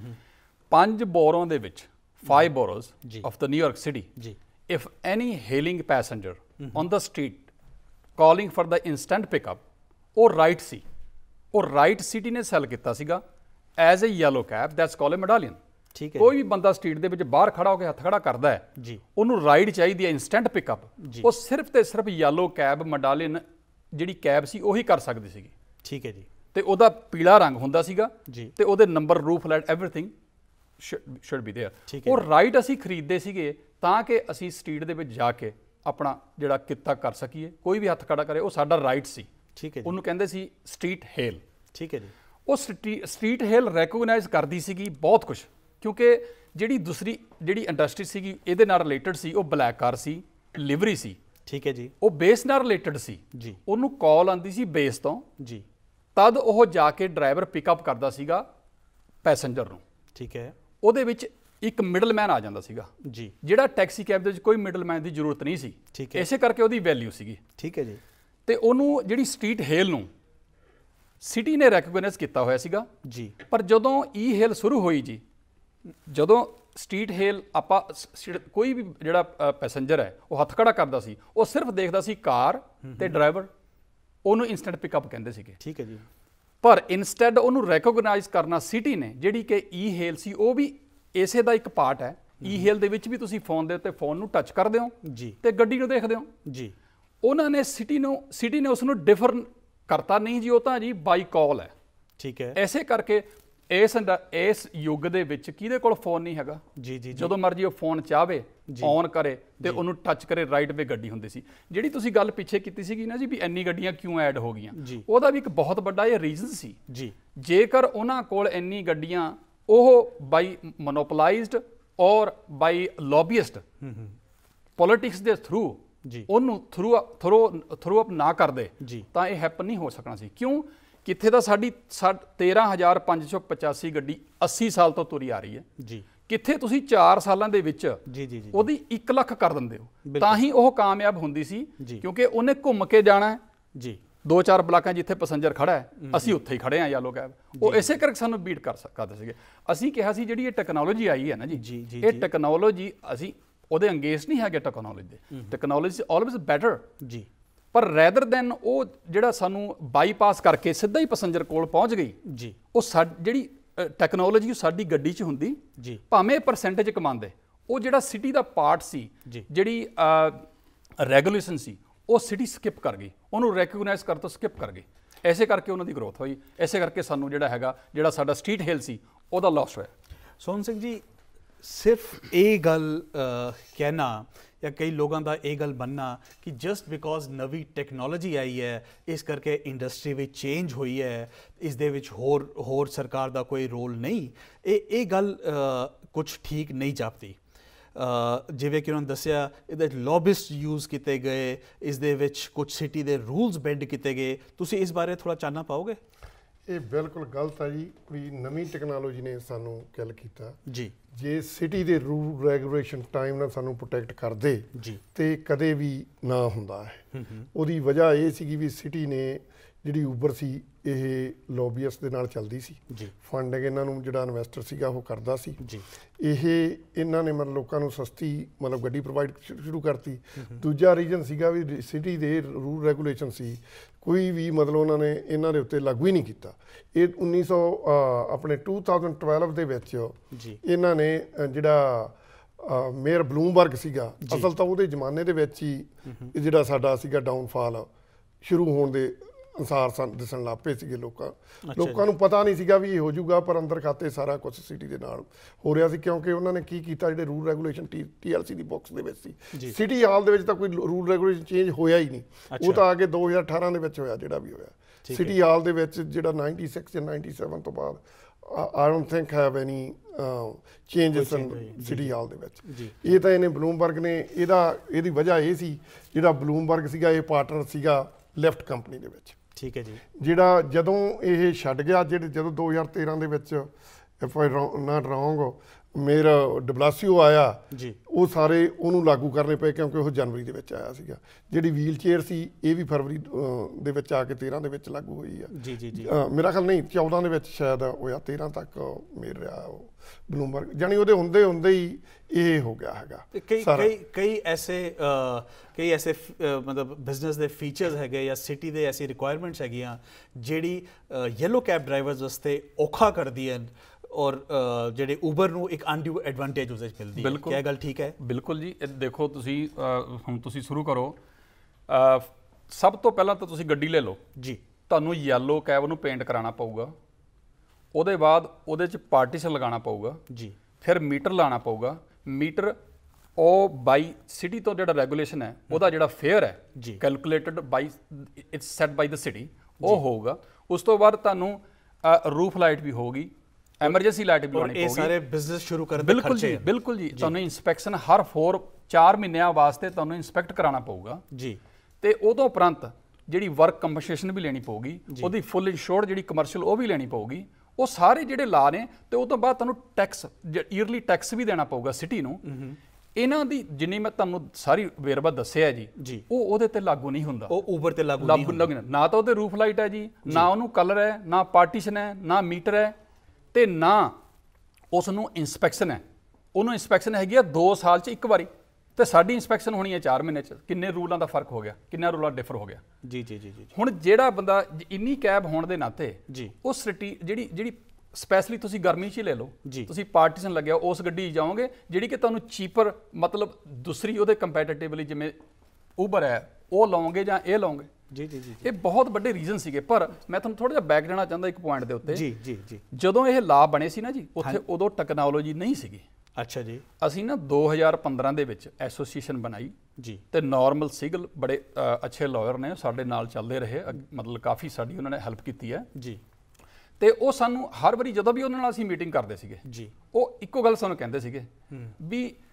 S2: 5 ਬੋਰੋਂ ਦੇ ਵਿੱਚ 5 boroughs of the New York City, if any hailing passenger on the street calling for the instant pickup, ਉਹ ਰਾਈਟ ਸੀ, ਉਹ ਰਾਈਟ ਸਿਟੀ ਨੇ ਸੈੱਲ ਕੀਤਾ ਸੀਗਾ as a yellow cab, that's called a medallion.
S1: ਠੀਕ ਹੈ।
S2: ਕੋਈ ਵੀ ਬੰਦਾ ਸਟਰੀਟ ਦੇ ਵਿੱਚ ਬਾਹਰ ਖੜਾ ਹੋ ਕੇ ਹੱਥ ਖੜਾ ਕਰਦਾ ਹੈ
S1: ਜੀ,
S2: ਉਹਨੂੰ ਰਾਈਡ ਚਾਹੀਦੀ ਹੈ ਇੰਸਟੈਂਟ ਪਿਕਅਪ, ਉਹ ਸਿਰਫ ਤੇ ਸਿਰਫ ਯੈਲੋ ਕੈਬ ਮੈਡਾਲੀਅਨ ਜਿਹੜੀ ਕੈਬ ਸੀ ਉਹੀ ਕਰ ਸਕਦੀ ਸੀਗੀ।
S1: ਠੀਕ ਹੈ ਜੀ।
S2: ਤੇ ਉਹਦਾ ਪੀਲਾ ਰੰਗ ਹੁੰਦਾ ਸੀਗਾ
S1: ਜੀ,
S2: ਤੇ ਉਹਦੇ number, roof light, everything should be there. ਉਹ ਰਾਈਟ ਅਸੀਂ ਖਰੀਦਦੇ ਸੀਗੇ ਤਾਂ ਕਿ ਅਸੀਂ ਸਟਰੀਟ ਦੇ ਵਿੱਚ ਜਾ ਕੇ ਆਪਣਾ ਜਿਹੜਾ ਕਿੱਤਾ ਕਰ ਸਕੀਏ, ਕੋਈ ਵੀ ਹੱਥ ਖੜਾ ਕਰੇ, ਉਹ ਸਾਡਾ ਰਾਈਟ ਸੀ।
S1: ਠੀਕ ਹੈ।
S2: ਉਹਨੂੰ ਕਹਿੰਦੇ ਸੀ ਸਟਰੀਟ ਹੇਲ।
S1: ਠੀਕ ਹੈ ਜੀ।
S2: ਉਹ ਸਟਰੀਟ ਹੇਲ ਰੈਕੋਗਨਾਈਜ਼ ਕਰਦੀ ਸੀਗੀ ਬਹੁਤ ਕੁਝ, ਕਿਉਂਕਿ ਜਿਹੜੀ ਦੂਸਰੀ ਜਿਹੜੀ ਇੰਡਸਟਰੀ ਸੀਗੀ ਇਹਦੇ ਨਾਲ ਰਿਲੇਟਡ ਸੀ, ਉਹ ਬਲੈਕ ਕਾਰ ਸੀ, ਲਿਵਰੀ ਸੀ।
S1: ਠੀਕ ਹੈ ਜੀ।
S2: ਉਹ ਬੇਸ ਨਾਲ ਰਿਲੇਟਡ ਸੀ
S1: ਜੀ।
S2: ਉਹਨੂੰ ਕਾਲ ਆਉਂਦੀ ਸੀ ਬੇਸ ਤੋਂ
S1: ਜੀ,
S2: ਤਦ ਉਹ ਜਾ ਕੇ ਡਰਾਈਵਰ ਪਿਕਅਪ ਕਰਦਾ ਸੀਗਾ ਪੈਸੇਂਜਰ ਨੂੰ।
S1: ਠੀਕ ਹੈ।
S2: ਉਹਦੇ ਵਿੱਚ ਇੱਕ ਮਿਡਲਮੈਨ ਆ ਜਾਂਦਾ ਸੀਗਾ
S1: ਜੀ,
S2: ਜਿਹੜਾ ਟੈਕਸੀ ਕੈਬ ਦੇ ਵਿੱਚ ਕੋਈ ਮਿਡਲਮੈਨ ਦੀ ਜ਼ਰੂਰਤ ਨਹੀਂ ਸੀ।
S1: ਠੀਕ ਹੈ।
S2: ਇਸੇ ਕਰਕੇ ਉਹਦੀ ਵੈਲਿਊ ਸੀਗੀ।
S1: ਠੀਕ ਹੈ ਜੀ।
S2: ਤੇ ਉਹਨੂੰ ਜਿਹੜੀ ਸਟਰੀਟ ਹੇਲ ਨੂੰ ਸਿਟੀ ਨੇ ਰੈਕਗਨਾਈਜ਼ ਕੀਤਾ ਹੋਇਆ ਸੀਗਾ
S1: ਜੀ।
S2: ਪਰ ਜਦੋਂ ਈ ਹੇਲ ਸ਼ੁਰੂ ਹੋਈ ਜੀ, ਜਦੋਂ ਸਟਰੀਟ ਹੇਲ ਆਪਾਂ ਕੋਈ ਵੀ ਜਿਹੜਾ ਪੈਸੇਂਜਰ ਹੈ ਉਹ ਹੱਥ ਖੜਾ ਕਰਦਾ ਸੀ, ਉਹ ਸਿਰਫ ਦੇਖਦਾ ਸੀ ਕਾਰ ਤੇ ਡਰਾਈਵਰ, ਉਹਨੂੰ ਇੰਸਟੈਂਟ ਪਿਕਅਪ ਕਹਿੰਦੇ ਸੀਗੇ।
S1: ਠੀਕ ਹੈ ਜੀ।
S2: ਪਰ ਇਨਸਟੈਡ ਉਹਨੂੰ ਰੈਕਗਨਾਈਜ਼ ਕਰਨਾ ਸਿਟੀ ਨੇ, ਜਿਹੜੀ ਕਿ ਈ ਹੇਲ ਸੀ, ਉਹ ਵੀ ਇਸੇ ਦਾ ਇੱਕ ਪਾਰਟ ਹੈ। ਈ ਹੇਲ ਦੇ ਵਿੱਚ ਵੀ ਤੁਸੀਂ ਫੋਨ ਦੇ ਉੱਤੇ ਫੋਨ ਨੂੰ ਟੱਚ ਕਰਦੇ ਹੋ
S1: ਜੀ
S2: ਤੇ ਗੱਡੀ ਨੂੰ ਦੇਖਦੇ ਹੋ
S1: ਜੀ।
S2: ਉਹਨਾਂ ਨੇ ਸਿਟੀ ਨੇ ਉਸ ਨੂੰ ਡਿਫਰ ਕਰਤਾ ਨਹੀਂ ਜੀ, ਉਹ ਤਾਂ ਜੀ ਬਾਈ ਕਾਲ ਹੈ।
S1: ਠੀਕ ਹੈ।
S2: ਐਸੇ ਕਰਕੇ ਇਸ ਯੁੱਗ ਦੇ ਵਿੱਚ ਕਿਹਦੇ ਕੋਲ ਫੋਨ ਨਹੀਂ ਹੈਗਾ
S1: ਜੀ ਜੀ।
S2: ਜਦੋਂ ਮਰਜੀ ਉਹ ਫੋਨ ਚਾਹਵੇ ਔਨ ਕਰੇ ਤੇ ਉਹਨੂੰ ਟੱਚ ਕਰੇ, ਰਾਈਟ ਵੇ ਗੱਡੀ ਹੁੰਦੀ ਸੀ। ਜਿਹੜੀ ਤੁਸੀਂ ਗੱਲ ਪਿੱਛੇ ਕੀਤੀ ਸੀਗੀ ਨਾ ਜੀ ਵੀ ਇੰਨੀ ਗੱਡੀਆਂ ਕਿਉਂ ਐਡ ਹੋ ਗਈਆਂ, ਉਹਦਾ ਵੀ ਇੱਕ ਬਹੁਤ ਵੱਡਾ ਇਹ ਰੀਜ਼ਨ ਸੀ ਜੀ। ਜੇਕਰ ਉਹਨਾਂ ਕੋਲ ਇੰਨੀ ਗੱਡੀਆਂ, ਉਹ by monopolized or by lobbyist politics ਦੇ ਥਰੂ
S1: ਜੀ
S2: ਉਹਨੂੰ ਥਰੂ ਅਪ ਨਾ ਕਰਦੇ ਤਾਂ ਇਹ ਹੈਪਨ ਨਹੀਂ ਹੋ ਸਕਣਾ ਸੀ। ਕਿਉਂ? ਕਿੱਥੇ ਤਾਂ ਸਾਡੀ 13,585 ਗੱਡੀ 80 ਸਾਲ ਤੋਂ ਤੁਰੀ ਆ ਰਹੀ ਹੈ
S1: ਜੀ,
S2: ਕਿੱਥੇ ਤੁਸੀਂ 4 ਸਾਲਾਂ ਦੇ ਵਿੱਚ ਉਹਦੀ 1 ਲੱਖ ਕਰ ਦਿੰਦੇ ਹੋ। ਤਾਂ ਹੀ ਉਹ ਕਾਮਯਾਬ ਹੁੰਦੀ ਸੀ, ਕਿਉਂਕਿ ਉਹਨੇ ਘੁੰਮ ਕੇ ਜਾਣਾ ਹੈ ਜੀ। 2-4 ਬਲਾਕਾਂ ਜਿੱਥੇ ਪੈਸੇਂਜਰ ਖੜਾ ਹੈ, ਅਸੀਂ ਉੱਥੇ ਹੀ ਖੜੇ ਹਾਂ ਯੈਲੋ ਕੈਬ। ਉਹ ਇਸੇ ਕਰਕੇ ਸਾਨੂੰ ਬੀਟ ਕਰ ਸਕਦੇ ਸੀਗੇ। ਅਸੀਂ ਕਿਹਾ ਸੀ ਜਿਹੜੀ ਇਹ ਟੈਕਨੋਲੋਜੀ ਆਈ ਹੈ ਨਾ ਜੀ, ਇਹ ਟੈਕਨੋਲੋਜੀ ਅਸੀਂ ਉਹਦੇ ਅੰਗੇਂਸਟ ਨਹੀਂ ਹੈਗੇ। ਟੈਕਨੋਲੋਜੀ ਆਲਵੇਜ਼ ਬੈਟਰ ਜੀ, ਪਰ ਰੈਦਰ ਦੈਨ ਉਹ ਜਿਹੜਾ ਸਾਨੂੰ ਬਾਈਪਾਸ ਕਰਕੇ ਸਿੱਧਾ ਹੀ ਪੈਸੇਂਜਰ ਕੋਲ ਪਹੁੰਚ ਗਈ ਜੀ, ਉਹ ਜਿਹੜੀ ਟੈਕਨੋਲੋਜੀ ਸਾਡੀ ਗੱਡੀ 'ਚ ਹੁੰਦੀ ਜੀ, ਭਾਵੇਂ ਪਰਸੈਂਟੇਜ ਕਮਾਉਂਦੇ, ਉਹ ਜਿਹੜਾ ਸਿਟੀ ਦਾ ਪਾਰਟ ਸੀ, ਜਿਹੜੀ ਰੈਗੂਲੇਸ਼ਨ ਸੀ, ਉਹ ਸਿਟੀ ਸਕਿਪ ਕਰ ਗਈ, ਉਹਨੂੰ ਰੈਕਗਨਾਈਜ਼ ਕਰ ਤੋਂ ਸਕਿਪ ਕਰ ਗਈ। ਐਸੇ ਕਰਕੇ ਉਹਨਾਂ ਦੀ ਗਰੋਥ ਹੋਈ, ਐਸੇ ਕਰਕੇ ਸਾਨੂੰ ਜਿਹੜਾ ਸਾਡਾ ਸਟਰੀਟ ਹਿੱਲ ਸੀ ਉਹਦਾ ਲਾਸ ਹੋਇਆ।
S1: ਸੋਹਣ ਸਿੰਘ ਜੀ, ਸਿਰਫ ਇਹ ਗੱਲ ਕਹਿਣਾ ਜਾਂ ਕਈ ਲੋਕਾਂ ਦਾ ਇਹ ਗੱਲ ਮੰਨਣਾ ਕਿ ਜਸਟ ਬਿਕੋਜ਼ ਨਵੀਂ ਟੈਕਨੋਲੋਜੀ ਆਈ ਹੈ ਇਸ ਕਰਕੇ ਇੰਡਸਟਰੀ ਵਿੱਚ ਚੇਂਜ ਹੋਈ ਹੈ, ਇਸ ਦੇ ਵਿੱਚ ਹੋਰ ਸਰਕਾਰ ਦਾ ਕੋਈ ਰੋਲ ਨਹੀਂ, ਇਹ ਗੱਲ ਕੁਝ ਠੀਕ ਨਹੀਂ ਜਾਪਦੀ। ਜਿਵੇਂ ਕਿ ਉਹਨਾਂ ਨੇ ਦੱਸਿਆ, ਇਹਦੇ ਲੌਬਿਸਟ ਯੂਜ਼ ਕੀਤੇ ਗਏ, ਇਸ ਦੇ ਵਿੱਚ ਕੁਝ ਸਿਟੀ ਦੇ ਰੂਲਸ ਬੈਂਡ ਕੀਤੇ ਗਏ। ਤੁਸੀਂ ਇਸ ਬਾਰੇ ਥੋੜ੍ਹਾ ਚਾਨਣਾ ਪਾਓਗੇ?
S3: ਇਹ ਬਿਲਕੁਲ ਗਲਤ ਹੈ ਜੀ। ਵੀ ਨਵੀਂ ਟੈਕਨੋਲੋਜੀ ਨੇ ਸਾਨੂੰ ਗੱਲ ਕੀਤਾ
S1: ਜੀ,
S3: ਜੇ ਸਿਟੀ ਦੇ ਰੂਲ ਰੈਗੂਲੇਸ਼ਨ ਟਾਈਮ ਨਾਲ ਸਾਨੂੰ ਪ੍ਰੋਟੈਕਟ ਕਰਦੇ ਜੀ ਤੇ ਕਦੇ ਵੀ ਨਾ ਹੁੰਦਾ ਹੈ। ਉਹਦੀ ਵਜ੍ਹਾ ਇਹ ਸੀਗੀ ਵੀ ਸਿਟੀ ਨੇ ਜਿਹੜੀ ਊਬਰ ਸੀ ਇਹ ਲੌਬੀਅਸ ਦੇ ਨਾਲ ਚੱਲਦੀ ਸੀ ਜੀ, ਫੰਡਿੰਗ ਇਹਨਾਂ ਨੂੰ ਜਿਹੜਾ ਇਨਵੈਸਟਰ ਸੀਗਾ ਉਹ ਕਰਦਾ ਸੀ ਜੀ। ਇਹਨਾਂ ਨੇ ਮਤਲਬ ਲੋਕਾਂ ਨੂੰ ਸਸਤੀ ਗੱਡੀ ਪ੍ਰੋਵਾਈਡ ਸ਼ੁਰੂ ਕਰਤੀ। ਦੂਜਾ ਰੀਜ਼ਨ ਸੀਗਾ ਵੀ ਸਿਟੀ ਦੇ ਰੂਲ ਰੈਗੂਲੇਸ਼ਨ ਸੀ, ਕੋਈ ਵੀ ਉਹਨਾਂ ਨੇ ਇਹਨਾਂ ਦੇ ਉੱਤੇ ਲਾਗੂ ਹੀ ਨਹੀਂ ਕੀਤਾ। ਇਹ 2012 ਦੇ ਵਿੱਚ ਇਹਨਾਂ ਨੇ ਜਿਹੜਾ ਮੇਅਰ ਬਲੂਮਬਰਗ ਸੀਗਾ, ਅਸਲ ਤਾਂ ਉਹਦੇ ਜ਼ਮਾਨੇ ਦੇ ਵਿੱਚ ਹੀ ਜਿਹੜਾ ਸਾਡਾ ਸੀਗਾ ਡਾਊਨਫਾਲ ਸ਼ੁਰੂ ਹੋਣ ਦੇ ਅਨਸਾਰ ਦਿਸਣ ਲੱਗ ਪਏ ਸੀਗੇ। ਲੋਕਾਂ ਨੂੰ ਪਤਾ ਨਹੀਂ ਸੀਗਾ ਵੀ ਇਹ ਹੋ ਜਾਊਗਾ, ਪਰ ਅੰਦਰ ਖਾਤੇ ਸਾਰਾ ਕੁਝ ਸਿਟੀ ਦੇ ਨਾਲ ਹੋ ਰਿਹਾ ਸੀ, ਕਿਉਂਕਿ ਉਹਨਾਂ ਨੇ ਕੀ ਕੀਤਾ, ਜਿਹੜੇ ਰੂਲ ਰੈਗੂਲੇਸ਼ਨ TLC ਦੀ ਬਾਕਸ ਦੇ ਵਿੱਚ ਸੀ। ਸਿਟੀ ਹਾਲ ਦੇ ਵਿੱਚ ਤਾਂ ਕੋਈ ਰੂਲ ਰੈਗੂਲੇਸ਼ਨ ਚੇਂਜ ਹੋਇਆ ਹੀ ਨਹੀਂ, ਉਹ ਤਾਂ ਆ ਕੇ 2018 ਦੇ ਵਿੱਚ ਹੋਇਆ ਜਿਹੜਾ ਵੀ ਹੋਇਆ। ਸਿਟੀ ਹਾਲ ਦੇ ਵਿੱਚ ਜਿਹੜਾ 96 ਜਾਂ 97 ਤੋਂ ਬਾਅਦ I don't think have any changes in city hall ਦੇ ਵਿੱਚ। ਇਹ ਤਾਂ ਇਹਨੇ ਬਲੂਮਬਰਗ ਨੇ ਇਹਦੀ ਵਜ੍ਹਾ ਇਹ ਸੀ, ਜਿਹੜਾ ਬਲੂਮਬਰਗ ਸੀਗਾ ਇਹ ਪਾਰਟਨਰ ਸੀਗਾ ਲੈਫਟ ਕੰਪਨੀ ਦੇ ਵਿੱਚ। ਠੀਕ ਹੈ ਜੀ। ਜਿਹੜਾ ਜਦੋਂ ਇਹ ਛੱਡ ਗਿਆ, ਜਦੋਂ 2013 ਦੇ ਵਿੱਚ ਇਫ ਆਈ ਨਾਟ ਰੋਂਗ ਮੇਰਾ ਡਬਲਾਸੀਓ ਆਇਆ ਜੀ, ਉਹ ਸਾਰੇ ਉਹਨੂੰ ਲਾਗੂ ਕਰਨੇ ਪਏ, ਕਿਉਂਕਿ ਉਹ ਜਨਵਰੀ ਦੇ ਵਿੱਚ ਆਇਆ ਸੀਗਾ। ਜਿਹੜੀ ਵੀਲ ਚੇਅਰ ਸੀ ਇਹ ਵੀ ਫਰਵਰੀ ਦੇ ਵਿੱਚ ਆ ਕੇ 13 ਦੇ ਵਿੱਚ ਲਾਗੂ ਹੋਈ ਆ ਜੀ। ਮੇਰਾ ਖਿਆਲ ਨਹੀਂ 14 ਦੇ ਵਿੱਚ ਸ਼ਾਇਦ ਹੋਇਆ, 13 ਤੱਕ ਮੇਰ ਰਿਹਾ ਉਹ ਬਲੂਮਬਰਗ, ਜਾਨੀ ਉਹਦੇ ਹੁੰਦੇ ਹੀ ਇਹ ਹੋ ਗਿਆ ਹੈਗਾ।
S1: ਕਈ ਐਸੇ ਬਿਜ਼ਨਸ ਦੇ ਫੀਚਰਸ ਹੈਗੇ ਜਾਂ ਸਿਟੀ ਦੇ ਐਸੀ ਰਿਕੁਆਇਰਮੈਂਟਸ ਹੈਗੀਆਂ ਜਿਹੜੀ ਯੈਲੋ ਕੈਬ ਡਰਾਈਵਰਸ ਵਾਸਤੇ ਔਖਾ ਕਰਦੀ ਹਨ, ਔਰ ਜਿਹੜੇ ਊਬਰ ਨੂੰ ਇੱਕ ਅਨਡਿਊ ਐਡਵਾਂਟੇਜ ਉਸ ਵਿੱਚ ਮਿਲਦੀ ਹੈ। ਕੀ ਇਹ ਗੱਲ ਠੀਕ ਹੈ?
S2: ਬਿਲਕੁਲ ਜੀ। ਦੇਖੋ ਤੁਸੀਂ ਹੁਣ ਤੁਸੀਂ ਸ਼ੁਰੂ ਕਰੋ, ਸਭ ਤੋਂ ਪਹਿਲਾਂ ਤਾਂ ਤੁਸੀਂ ਗੱਡੀ ਲੈ ਲਓ ਜੀ, ਤੁਹਾਨੂੰ ਯੈਲੋ ਕੈਬ ਨੂੰ ਪੇਂਟ ਕਰਾਉਣਾ ਪਊਗਾ, ਉਹਦੇ ਬਾਅਦ ਉਹਦੇ 'ਚ ਪਾਰਟੀਸ਼ਨ ਲਗਾਉਣਾ ਪਊਗਾ ਜੀ, ਫਿਰ ਮੀਟਰ ਲਾਉਣਾ ਪਊਗਾ। ਮੀਟਰ ਉਹ ਬਾਈ ਸਿਟੀ ਤੋਂ ਜਿਹੜਾ ਰੈਗੂਲੇਸ਼ਨ ਹੈ ਉਹਦਾ ਜਿਹੜਾ ਫੇਅਰ ਹੈ ਜੀ, calculated by it's set by the city, ਉਹ ਹੋਊਗਾ। ਉਸ ਤੋਂ ਬਾਅਦ ਤੁਹਾਨੂੰ ਰੂਫ ਲਾਈਟ ਵੀ ਹੋਊਗੀ, ਐਮਰਜੈਂਸੀ ਲਾਈਟ ਵੀ ਲਾਉਣੀ ਪਊਗੀ।
S1: ਇਹ ਸਾਰੇ ਬਿਜ਼ਨਸ ਸ਼ੁਰੂ ਕਰਨ ਦੇ ਖਰਚੇ।
S2: ਬਿਲਕੁਲ ਜੀ। ਤੁਹਾਨੂੰ ਇੰਸਪੈਕਸ਼ਨ ਹਰ 4 ਮਹੀਨਿਆਂ ਵਾਸਤੇ ਤੁਹਾਨੂੰ ਇੰਸਪੈਕਟ ਕਰਾਉਣਾ ਪਊਗਾ ਜੀ, ਤੇ ਉਦੋਂ ਉਪਰੰਤ ਜਿਹੜੀ ਵਰਕ ਕੰਪਨਸੇਸ਼ਨ ਵੀ ਲੈਣੀ ਪਊਗੀ, ਉਹਦੀ ਫੁੱਲ ਇੰਸ਼ੋਰਡ ਜਿਹੜੀ ਕਮਰਸ਼ੀਅਲ ਉਹ ਵੀ ਲੈਣੀ ਪਊਗੀ। ਉਹ ਸਾਰੇ ਜਿਹੜੇ ਲਾ ਨੇ, ਤੇ ਉਹ ਤੋਂ ਬਾਅਦ ਤੁਹਾਨੂੰ ਟੈਕਸ ਈਅਰਲੀ ਟੈਕਸ ਵੀ ਦੇਣਾ ਪਊਗਾ ਸਿਟੀ ਨੂੰ। ਇਹਨਾਂ ਦੀ ਜਿੰਨੀ ਮੈਂ ਤੁਹਾਨੂੰ ਸਾਰੀ ਵੇਰਵਾ ਦੱਸਿਆ ਜੀ, ਉਹ ਉਹਦੇ ਤੇ ਲਾਗੂ ਨਹੀਂ ਹੁੰਦਾ, ਉਹ ਊਬਰ ਤੇ ਲਾਗੂ ਨਹੀਂ। ਨਾ ਤਾਂ ਉਹਦੇ ਰੂਫ ਲਾਈਟ ਹੈ ਜੀ, ਨਾ ਉਹਨੂੰ ਕਲਰ ਹੈ, ਨਾ ਪਾਰਟੀਸ਼ਨ ਹੈ, ਨਾ ਮੀਟਰ ਹੈ, ਤੇ ਨਾ ਉਸ ਨੂੰ ਇੰਸਪੈਕਸ਼ਨ ਹੈ। ਉਹਨੂੰ ਇੰਸਪੈਕਸ਼ਨ ਹੈਗੀ ਆ 2 ਸਾਲ 'ਚ ਇੱਕ ਵਾਰੀ, ਤੇ ਸਾਡੀ ਇੰਸਪੈਕਸ਼ਨ ਹੋਣੀ ਹੈ 4 ਮਹੀਨੇ 'ਚ। ਕਿੰਨੇ ਰੂਲਾਂ ਦਾ ਫਰਕ ਹੋ ਗਿਆ, ਕਿੰਨਾ ਰੂਲਾਂ ਡਿਫਰ ਹੋ ਗਿਆ ਜੀ। ਹੁਣ ਜਿਹੜਾ ਬੰਦਾ ਇੰਨੀ ਕੈਬ ਹੋਣ ਦੇ ਨਾਤੇ ਜੀ, ਉਹ ਸਿਟੀ ਜਿਹੜੀ ਸਪੈਸ਼ਲੀ ਤੁਸੀਂ ਗਰਮੀ 'ਚ ਹੀ ਲੈ ਲਓ ਜੀ, ਤੁਸੀਂ ਪਾਰਟੀਸ਼ਨ ਲੱਗਿਆ ਉਸ ਗੱਡੀ 'ਚ ਜਾਓਗੇ ਜਿਹੜੀ ਕਿ ਤੁਹਾਨੂੰ ਚੀਪਰ ਦੂਸਰੀ ਉਹਦੇ ਕੰਪੈਟੀਟਿਵਲੀ ਜਿਵੇਂ ਊਬਰ ਹੈ ਉਹ ਲਓਗੇ ਜਾਂ ਇਹ ਲਓਗੇ ਜੀ। ਇਹ ਬਹੁਤ ਵੱਡੇ ਰੀਜ਼ਨ ਸੀਗੇ। ਪਰ ਮੈਂ ਤੁਹਾਨੂੰ ਥੋੜਾ ਜਿਹਾ ਬੈਕ ਦੇਣਾ ਚਾਹੁੰਦਾ ਇੱਕ ਪੁਆਇੰਟ ਦੇ ਉੱਤੇ ਜੀ। ਜਦੋਂ ਇਹ ਲਾਅ ਬਣੇ ਸੀ ਨਾ ਜੀ, ਉੱਥੇ ਉਦੋਂ ਟੈਕਨੋਲੋਜੀ ਨਹੀਂ ਸੀਗੀ। ਅੱਛਾ ਜੀ। ਅਸੀਂ ਨਾ 2015 ਦੇ ਵਿੱਚ ਐਸੋਸੀਏਸ਼ਨ ਬਣਾਈ ਜੀ, ਤੇ ਨਾਰਮਲ ਸਿਗਲ ਬੜੇ ਅੱਛੇ ਲਾਇਰ ਨੇ ਸਾਡੇ ਨਾਲ ਚੱਲਦੇ ਰਹੇ, ਕਾਫੀ ਸਾਡੀ ਉਹਨਾਂ ਨੇ ਹੈਲਪ ਕੀਤੀ ਹੈ ਜੀ। ਤੇ ਉਹ ਸਾਨੂੰ ਹਰ ਵਾਰੀ ਜਦੋਂ ਵੀ ਉਹਨਾਂ ਨਾਲ ਅਸੀਂ ਮੀਟਿੰਗ ਕਰਦੇ ਸੀਗੇ ਜੀ, ਉਹ ਇੱਕੋ ਗੱਲ ਸਾਨੂੰ ਕਹਿੰਦੇ ਸੀਗੇ ਵੀ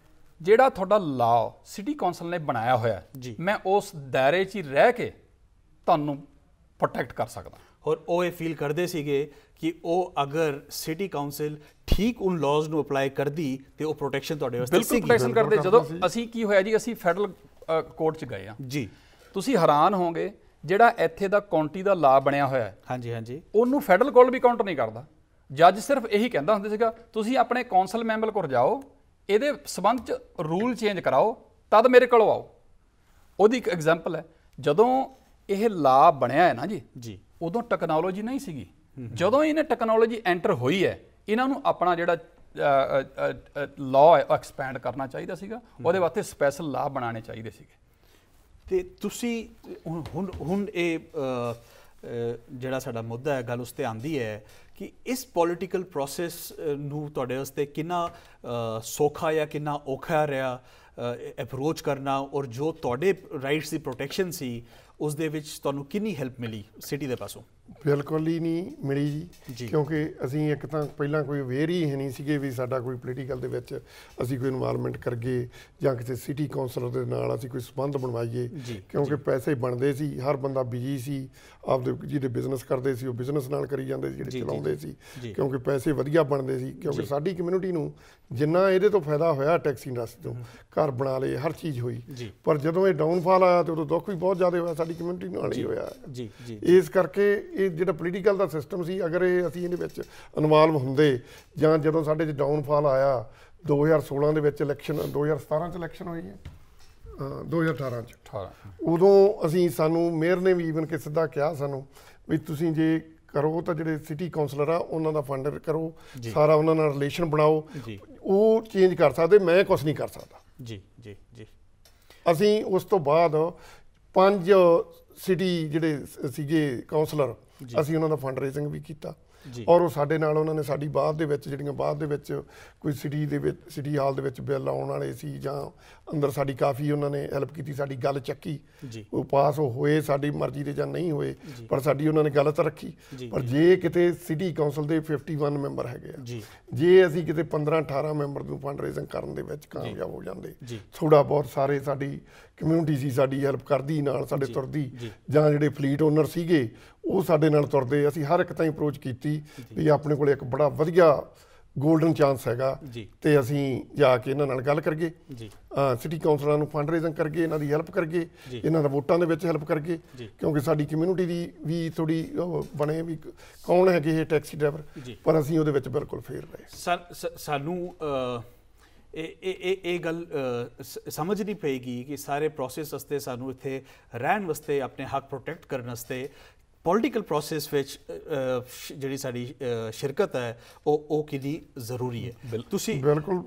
S2: ਜਿਹੜਾ ਤੁਹਾਡਾ ਲਾਅ ਸਿਟੀ ਕੌਂਸਲ ਨੇ ਬਣਾਇਆ ਹੋਇਆ
S1: ਜੀ,
S2: ਮੈਂ ਉਸ ਦਾਇਰੇ 'ਚ ਹੀ ਰਹਿ ਕੇ ਤੁਹਾਨੂੰ ਪ੍ਰੋਟੈਕਟ ਕਰ ਸਕਦਾ।
S1: ਔਰ ਉਹ ਇਹ ਫੀਲ ਕਰਦੇ ਸੀਗੇ ਕਿ ਉਹ ਅਗਰ ਸਿਟੀ ਕਾਉਂਸਲ ਠੀਕ ਉਨ ਲਾਜ਼ ਨੂੰ ਅਪਲਾਈ ਕਰਦੀ ਤੇ ਉਹ ਪ੍ਰੋਟੈਕਸ਼ਨ ਤੁਹਾਡੇ ਵਾਸਤੇ
S2: ਬਿਲਕੁਲ ਪ੍ਰੋਟੈਕਸ਼ਨ ਕਰਦੇ। ਜਦੋਂ ਅਸੀਂ ਕੀ ਹੋਇਆ ਜੀ, ਅਸੀਂ ਫੈਡਰਲ ਕੋਰਟ 'ਚ ਗਏ ਆ ਜੀ, ਤੁਸੀਂ ਹੈਰਾਨ ਹੋਵੋਗੇ ਜਿਹੜਾ ਇੱਥੇ ਦਾ ਕਾਉਂਟੀ ਦਾ ਲਾ ਬਣਿਆ ਹੋਇਆ ਹੈ,
S1: ਹਾਂਜੀ ਹਾਂਜੀ,
S2: ਉਹਨੂੰ ਫੈਡਰਲ ਕੋਰਟ ਵੀ ਕਾਊਂਟ ਨਹੀਂ ਕਰਦਾ। ਜੱਜ ਸਿਰਫ ਇਹੀ ਕਹਿੰਦਾ ਹੁੰਦਾ ਸੀਗਾ ਤੁਸੀਂ ਆਪਣੇ ਕੌਂਸਲ ਮੈਂਬਰ ਕੋਲ ਜਾਓ, ਇਹਦੇ ਸਬੰਧ 'ਚ ਰੂਲ ਚੇਂਜ ਕਰਾਓ, ਤਦ ਮੇਰੇ ਕੋਲ ਆਓ। ਉਹਦੀ ਇੱਕ ਐਗਜ਼ਾਮਪਲ ਹੈ, ਜਦੋਂ ਇਹ ਲਾ ਬਣਿਆ ਹੈ ਨਾ ਜੀ, ਉਦੋਂ ਟੈਕਨੋਲੋਜੀ ਨਹੀਂ ਸੀਗੀ। ਜਦੋਂ ਇਹਨੇ ਟੈਕਨੋਲੋਜੀ ਐਂਟਰ ਹੋਈ ਹੈ, ਇਹਨਾਂ ਨੂੰ ਆਪਣਾ ਜਿਹੜਾ ਲਾਅ ਹੈ ਉਹ ਐਕਸਪੈਂਡ ਕਰਨਾ ਚਾਹੀਦਾ ਸੀਗਾ, ਉਹਦੇ ਵਾਸਤੇ ਸਪੈਸ਼ਲ ਲਾਅ ਬਣਾਉਣੇ ਚਾਹੀਦੇ ਸੀਗੇ। ਤੇ
S1: ਤੁਸੀਂ ਹੁਣ ਇਹ ਜਿਹੜਾ ਸਾਡਾ ਮੁੱਦਾ ਹੈ, ਗੱਲ ਉਸ ਤੇ ਆਂਦੀ ਹੈ ਕਿ ਇਸ ਪੋਲੀਟੀਕਲ ਪ੍ਰੋਸੈਸ ਨੂੰ ਤੁਹਾਡੇ ਵਾਸਤੇ ਕਿੰਨਾ ਸੌਖਾ ਜਾਂ ਕਿੰਨਾ ਔਖਾ ਰਿਹਾ ਅਪਰੋਚ ਕਰਨਾ, ਔਰ ਜੋ ਤੁਹਾਡੇ ਰਾਈਟਸ ਦੀ ਪ੍ਰੋਟੈਕਸ਼ਨ ਸੀ ਉਸ ਦੇ ਵਿੱਚ ਤੁਹਾਨੂੰ ਕਿੰਨੀ ਹੈਲਪ ਮਿਲੀ ਸਿਟੀ ਦੇ ਪਾਸੋਂ?
S3: ਬਿਲਕੁਲ ਹੀ ਨਹੀਂ ਮਿਲੀ ਜੀ, ਕਿਉਂਕਿ ਅਸੀਂ ਇੱਕ ਤਾਂ ਪਹਿਲਾਂ ਕੋਈ ਅਵੇਅਰ ਹੀ ਨਹੀਂ ਸੀਗੇ ਵੀ ਸਾਡਾ ਕੋਈ ਪੋਲੀਟੀਕਲ ਦੇ ਵਿੱਚ ਅਸੀਂ ਕੋਈ ਇਨਵੋਲਵਮੈਂਟ ਕਰੀਏ ਜਾਂ ਕਿਸੇ ਸਿਟੀ ਕੌਂਸਲਰ ਦੇ ਨਾਲ ਅਸੀਂ ਕੋਈ ਸੰਬੰਧ ਬਣਵਾਈਏ, ਕਿਉਂਕਿ ਪੈਸੇ ਬਣਦੇ ਸੀ, ਹਰ ਬੰਦਾ ਬਿਜੀ ਸੀ, ਆਪਦੇ ਜਿਹਦੇ ਬਿਜ਼ਨਸ ਕਰਦੇ ਸੀ ਉਹ ਬਿਜ਼ਨਸ ਨਾਲ ਕਰੀ ਜਾਂਦੇ ਸੀ, ਜਿਹੜੇ ਚਲਾਉਂਦੇ ਸੀ, ਕਿਉਂਕਿ ਪੈਸੇ ਵਧੀਆ ਬਣਦੇ ਸੀ। ਕਿਉਂਕਿ ਸਾਡੀ ਕਮਿਊਨਿਟੀ ਨੂੰ ਜਿੰਨਾ ਇਹਦੇ ਤੋਂ ਫਾਇਦਾ ਹੋਇਆ ਟੈਕਸੀ ਇੰਡਸਟਰੀ ਤੋਂ, ਘਰ ਬਣਾ ਲਏ, ਹਰ ਚੀਜ਼ ਹੋਈ, ਪਰ ਜਦੋਂ ਇਹ ਡਾਊਨਫਾਲ ਆਇਆ ਤੇ ਉਦੋਂ ਦੁੱਖ ਵੀ ਬਹੁਤ ਜ਼ਿਆਦਾ ਹੋਇਆ, ਸਾਡੀ ਕਮਿਊਨਿਟੀ ਨਾਲ ਹੀ ਹੋਇਆ। ਇਸ ਕਰਕੇ ਇਹ ਜਿਹੜਾ ਪੋਲੀਟੀਕਲ ਦਾ ਸਿਸਟਮ ਸੀ, ਅਗਰ ਅਸੀਂ ਇਹਦੇ ਵਿੱਚ ਇਨਵੋਲਵ ਹੁੰਦੇ, ਜਾਂ ਜਦੋਂ ਸਾਡੇ 'ਚ ਡਾਊਨਫਾਲ ਆਇਆ 2016 ਦੇ ਵਿੱਚ ਇਲੈਕਸ਼ਨ, 2017 'ਚ ਇਲੈਕਸ਼ਨ ਹੋਈ ਹੈ, 2018 'ਚ, ਉਦੋਂ ਸਾਨੂੰ ਮੇਅਰ ਨੇ ਵੀ ਈਵਨ ਕਿ ਸਿੱਧਾ ਕਿਹਾ ਸਾਨੂੰ ਵੀ ਤੁਸੀਂ ਜੇ ਕਰੋ ਤਾਂ ਜਿਹੜੇ ਸਿਟੀ ਕਾਉਂਸਲਰ ਆ ਉਹਨਾਂ ਦਾ ਫੰਡ ਕਰੋ, ਸਾਰਾ ਉਹਨਾਂ ਨਾਲ ਰਿਲੇਸ਼ਨ ਬਣਾਓ, ਉਹ ਚੇਂਜ ਕਰ ਸਕਦੇ, ਮੈਂ ਕੁਛ ਨਹੀਂ ਕਰ ਸਕਦਾ। ਜੀ ਜੀ ਜੀ। ਅਸੀਂ ਉਸ ਤੋਂ ਬਾਅਦ 5 ਸਿਟੀ ਜਿਹੜੇ ਸੀਗੇ ਕਾਉਂਸਲਰ, ਅਸੀਂ ਉਹਨਾਂ ਦਾ ਫੰਡ ਰੇਜ਼ਿੰਗ ਵੀ ਕੀਤਾ, ਔਰ ਉਹ ਸਾਡੇ ਨਾਲ ਉਹਨਾਂ ਨੇ ਸਾਡੀ ਬਾਅਦ ਦੇ ਵਿੱਚ ਜਿਹੜੀਆਂ ਬਾਅਦ ਦੇ ਵਿੱਚ ਕੋਈ ਸਿਟੀ ਹਾਲ ਦੇ ਵਿੱਚ ਬਿੱਲ ਆਉਣ ਵਾਲੇ ਸੀ ਜਾਂ ਅੰਦਰ ਸਾਡੀ ਕਾਫੀ ਉਹਨਾਂ ਨੇ ਹੈਲਪ ਕੀਤੀ, ਸਾਡੀ ਗੱਲ ਚੱਕੀ, ਉਹ ਪਾਸ ਹੋਏ ਸਾਡੀ ਮਰਜ਼ੀ ਦੇ ਜਾਂ ਨਹੀਂ ਹੋਏ, ਪਰ ਸਾਡੀ ਉਹਨਾਂ ਨੇ ਗੱਲ ਤਾਂ ਰੱਖੀ। ਪਰ ਜੇ ਕਿਤੇ ਸਿਟੀ ਕਾਉਂਸਲ ਦੇ 51 ਮੈਂਬਰ ਹੈਗੇ ਆ, ਜੇ ਅਸੀਂ ਕਿਤੇ 15-18 ਮੈਂਬਰ ਨੂੰ ਫੰਡ ਰੇਜ਼ਿੰਗ ਕਰਨ ਦੇ ਵਿੱਚ ਕਾਮਯਾਬ ਹੋ ਜਾਂਦੇ, ਥੋੜਾ ਬਹੁਤ ਸਾਰੇ ਸਾਡੀ ਕਮਿਊਨਿਟੀ ਸੀ ਸਾਡੀ ਹੈਲਪ ਕਰਦੀ, ਨਾਲ ਸਾਡੇ ਤੁਰਦੀ, ਜਾਂ ਜਿਹੜੇ ਫਲੀਟ ਓਨਰ ਸੀਗੇ ਉਹ ਸਾਡੇ ਨਾਲ ਤੁਰਦੇ, ਅਸੀਂ ਹਰ ਇੱਕ ਤਾਂ ਅਪਰੋਚ ਕੀਤੀ ਵੀ ਆਪਣੇ ਕੋਲ ਇੱਕ ਬੜਾ ਵਧੀਆ ਗੋਲਡਨ ਚਾਂਸ ਹੈਗਾ ਤੇ ਅਸੀਂ ਜਾ ਕੇ ਇਹਨਾਂ ਨਾਲ ਗੱਲ ਕਰੀਏ, ਸਿਟੀ ਕਾਉਂਸਲਰਾਂ ਨੂੰ ਫੰਡ ਰੇਜ਼ਿੰਗ ਕਰਕੇ ਇਹਨਾਂ ਦੀ ਹੈਲਪ ਕਰੀਏ, ਇਹਨਾਂ ਦਾ ਵੋਟਾਂ ਦੇ ਵਿੱਚ ਹੈਲਪ ਕਰੀਏ, ਕਿਉਂਕਿ ਸਾਡੀ ਕਮਿਊਨਿਟੀ ਦੀ ਵੀ ਥੋੜੀ ਬਣੇ ਵੀ ਕੌਣ ਹੈਗੇ ਇਹ ਟੈਕਸੀ ਡਰਾਈਵਰ, ਪਰ ਅਸੀਂ ਉਹਦੇ ਵਿੱਚ ਬਿਲਕੁਲ ਫੇਰ ਰਹੇ।
S1: ਸਾਨੂੰ ਇਹ ਗੱਲ ਸਮਝ ਨਹੀਂ ਪਏਗੀ ਕਿ ਸਾਰੇ ਪ੍ਰੋਸੈਸ ਵਾਸਤੇ ਸਾਨੂੰ ਇੱਥੇ ਰਹਿਣ ਵਾਸਤੇ, ਆਪਣੇ ਹੱਕ ਪ੍ਰੋਟੈਕਟ ਕਰਨ ਵਾਸਤੇ ਪੋਲੀਟੀਕਲ ਪ੍ਰੋਸੈਸ ਵਿੱਚ ਜਿਹੜੀ ਸਾਡੀ ਸ਼ਿਰਕਤ ਹੈ ਉਹ ਕਿੰਨੀ ਜ਼ਰੂਰੀ ਹੈ। ਤੁਸੀਂ
S3: ਬਿਲਕੁਲ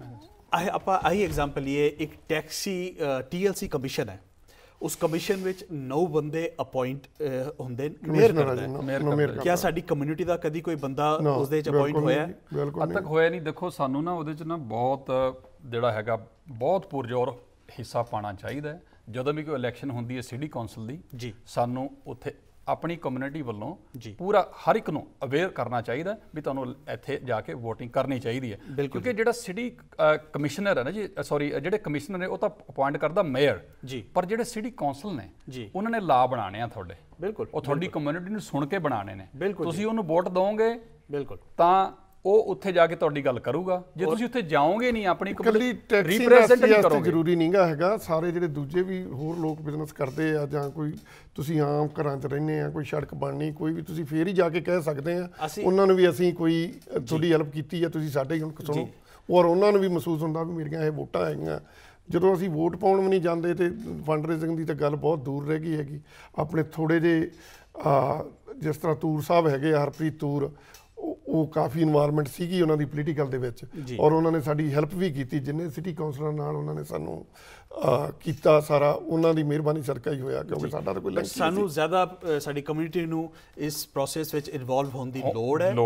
S1: ਆਪਾਂ ਆਹੀ ਐਗਜ਼ਾਮਪਲ ਲਈਏ, ਇੱਕ ਟੈਕਸੀ TLC ਕਮਿਸ਼ਨ ਹੈ, ਉਸ ਕਮਿਸ਼ਨ ਵਿੱਚ 9 ਬੰਦੇ ਅਪਾਇੰਟ ਹੁੰਦੇ, ਮੇਅਰ ਕਰਦਾ। ਕਿਆ ਸਾਡੀ ਕਮਿਊਨਿਟੀ ਦਾ ਕਦੀ ਕੋਈ ਬੰਦਾ ਉਸ ਦੇ ਵਿੱਚ ਅਪਾਇੰਟ ਹੋਇਆ?
S2: ਅੱਜ ਤੱਕ ਹੋਇਆ ਨਹੀਂ। ਦੇਖੋ ਸਾਨੂੰ ਨਾ ਉਹਦੇ 'ਚ ਨਾ ਬਹੁਤ ਜਿਹੜਾ ਹੈਗਾ ਬਹੁਤ ਪੁਰਜ਼ੋਰ ਹਿੱਸਾ ਪਾਉਣਾ ਚਾਹੀਦਾ। ਜਦੋਂ ਵੀ ਕੋਈ ਇਲੈਕਸ਼ਨ ਹੁੰਦੀ ਹੈ ਸਿਟੀ ਕੌਂਸਲ ਦੀ, ਸਾਨੂੰ ਉੱਥੇ ਆਪਣੀ ਕਮਿਊਨਿਟੀ ਵੱਲੋਂ ਪੂਰਾ ਹਰ ਇੱਕ ਨੂੰ ਅਵੇਅਰ ਕਰਨਾ ਚਾਹੀਦਾ ਵੀ ਤੁਹਾਨੂੰ ਇੱਥੇ ਜਾ ਕੇ ਵੋਟਿੰਗ ਕਰਨੀ ਚਾਹੀਦੀ ਹੈ, ਕਿਉਂਕਿ ਜਿਹੜਾ ਸਿਟੀ ਕਮਿਸ਼ਨਰ ਹੈ ਨਾ ਜੀ, ਸੌਰੀ ਜਿਹੜੇ ਕਮਿਸ਼ਨਰ ਨੇ ਉਹ ਤਾਂ ਅਪੁਆਇੰਟ ਕਰਦਾ ਮੇਅਰ, ਪਰ ਜਿਹੜੇ ਸਿਟੀ ਕੌਂਸਲ ਨੇ ਉਹਨਾਂ ਨੇ ਲਾ ਬਣਾਉਣੇ ਆ ਤੁਹਾਡੇ, ਬਿਲਕੁਲ ਉਹ ਤੁਹਾਡੀ ਕਮਿਊਨਿਟੀ ਨੂੰ ਸੁਣ ਕੇ ਬਣਾਉਣੇ ਨੇ। ਤੁਸੀਂ ਉਹਨੂੰ ਵੋਟ ਦਿਓਗੇ ਬਿਲਕੁਲ ਤਾਂ ਉਹ ਉੱਥੇ ਜਾ ਕੇ ਤੁਹਾਡੀ ਗੱਲ ਕਰੂਗਾ। ਜੇ ਤੁਸੀਂ ਉੱਥੇ ਜਾਓਗੇ ਨਹੀਂ, ਆਪਣੀ
S3: ਰਿਪਰੈਜ਼ੈਂਟ ਨਹੀਂ ਕਰੋਗੇ, ਜ਼ਰੂਰੀ ਨਹੀਂਗਾ ਹੈਗਾ। ਸਾਰੇ ਜਿਹੜੇ ਦੂਜੇ ਵੀ ਹੋਰ ਲੋਕ ਬਿਜ਼ਨਸ ਕਰਦੇ ਆ ਜਾਂ ਕੋਈ ਤੁਸੀਂ ਆਮ ਘਰਾਂ 'ਚ ਰਹਿੰਦੇ ਆ, ਕੋਈ ਸੜਕ ਬਣਨੀ, ਕੋਈ ਵੀ, ਤੁਸੀਂ ਫੇਰ ਹੀ ਜਾ ਕੇ ਕਹਿ ਸਕਦੇ ਆ ਉਹਨਾਂ ਨੂੰ ਵੀ ਅਸੀਂ ਕੋਈ ਤੁਹਾਡੀ ਹੈਲਪ ਕੀਤੀ ਆ, ਤੁਸੀਂ ਸਾਡੇ ਹੁਣ ਸੁਣੋ, ਔਰ ਉਹਨਾਂ ਨੂੰ ਵੀ ਮਹਿਸੂਸ ਹੁੰਦਾ ਵੀ ਮੇਰੀਆਂ ਇਹ ਵੋਟਾਂ ਹੈਗੀਆਂ। ਜਦੋਂ ਅਸੀਂ ਵੋਟ ਪਾਉਣ ਵੀ ਨਹੀਂ ਜਾਂਦੇ ਤੇ ਫੰਡ ਰੇਜ਼ਿੰਗ ਦੀ ਤਾਂ ਗੱਲ ਬਹੁਤ ਦੂਰ ਰਹਿ ਗਈ ਹੈਗੀ। ਆਪਣੇ ਥੋੜ੍ਹੇ ਜਿਹੇ ਜਿਸ ਤਰ੍ਹਾਂ ਤੂਰ ਸਾਹਿਬ ਹੈਗੇ, ਹਰਪ੍ਰੀਤ ਤੂਰ, ਉਹ ਕਾਫੀ ਇਨਵਾਇਰਮੈਂਟ ਸੀਗੀ ਉਹਨਾਂ ਦੀ ਪੋਲੀਟੀਕਲ ਦੇ ਵਿੱਚ, ਔਰ ਉਹਨਾਂ ਨੇ ਸਾਡੀ ਹੈਲਪ ਵੀ ਕੀਤੀ, ਜਿੰਨੇ ਸਿਟੀ ਕਾਉਂਸਲਰਾਂ ਨਾਲ ਉਹਨਾਂ ਨੇ ਸਾਨੂੰ ਕੀਤਾ, ਸਾਰਾ ਉਹਨਾਂ ਦੀ ਮਿਹਰਬਾਨੀ ਸਦਕਾ ਹੀ ਹੋਇਆ, ਕਿਉਂਕਿ ਸਾਡਾ ਤਾਂ ਕੋਈ ਲਿੰਕ ਨਹੀਂ। ਸਾਨੂੰ
S1: ਜ਼ਿਆਦਾ ਸਾਡੀ ਕਮਿਊਨਿਟੀ ਨੂੰ ਇਸ ਪ੍ਰੋਸੈਸ ਵਿੱਚ ਇਨਵੋਲਵ ਹੋਣ ਦੀ ਲੋੜ ਹੈ।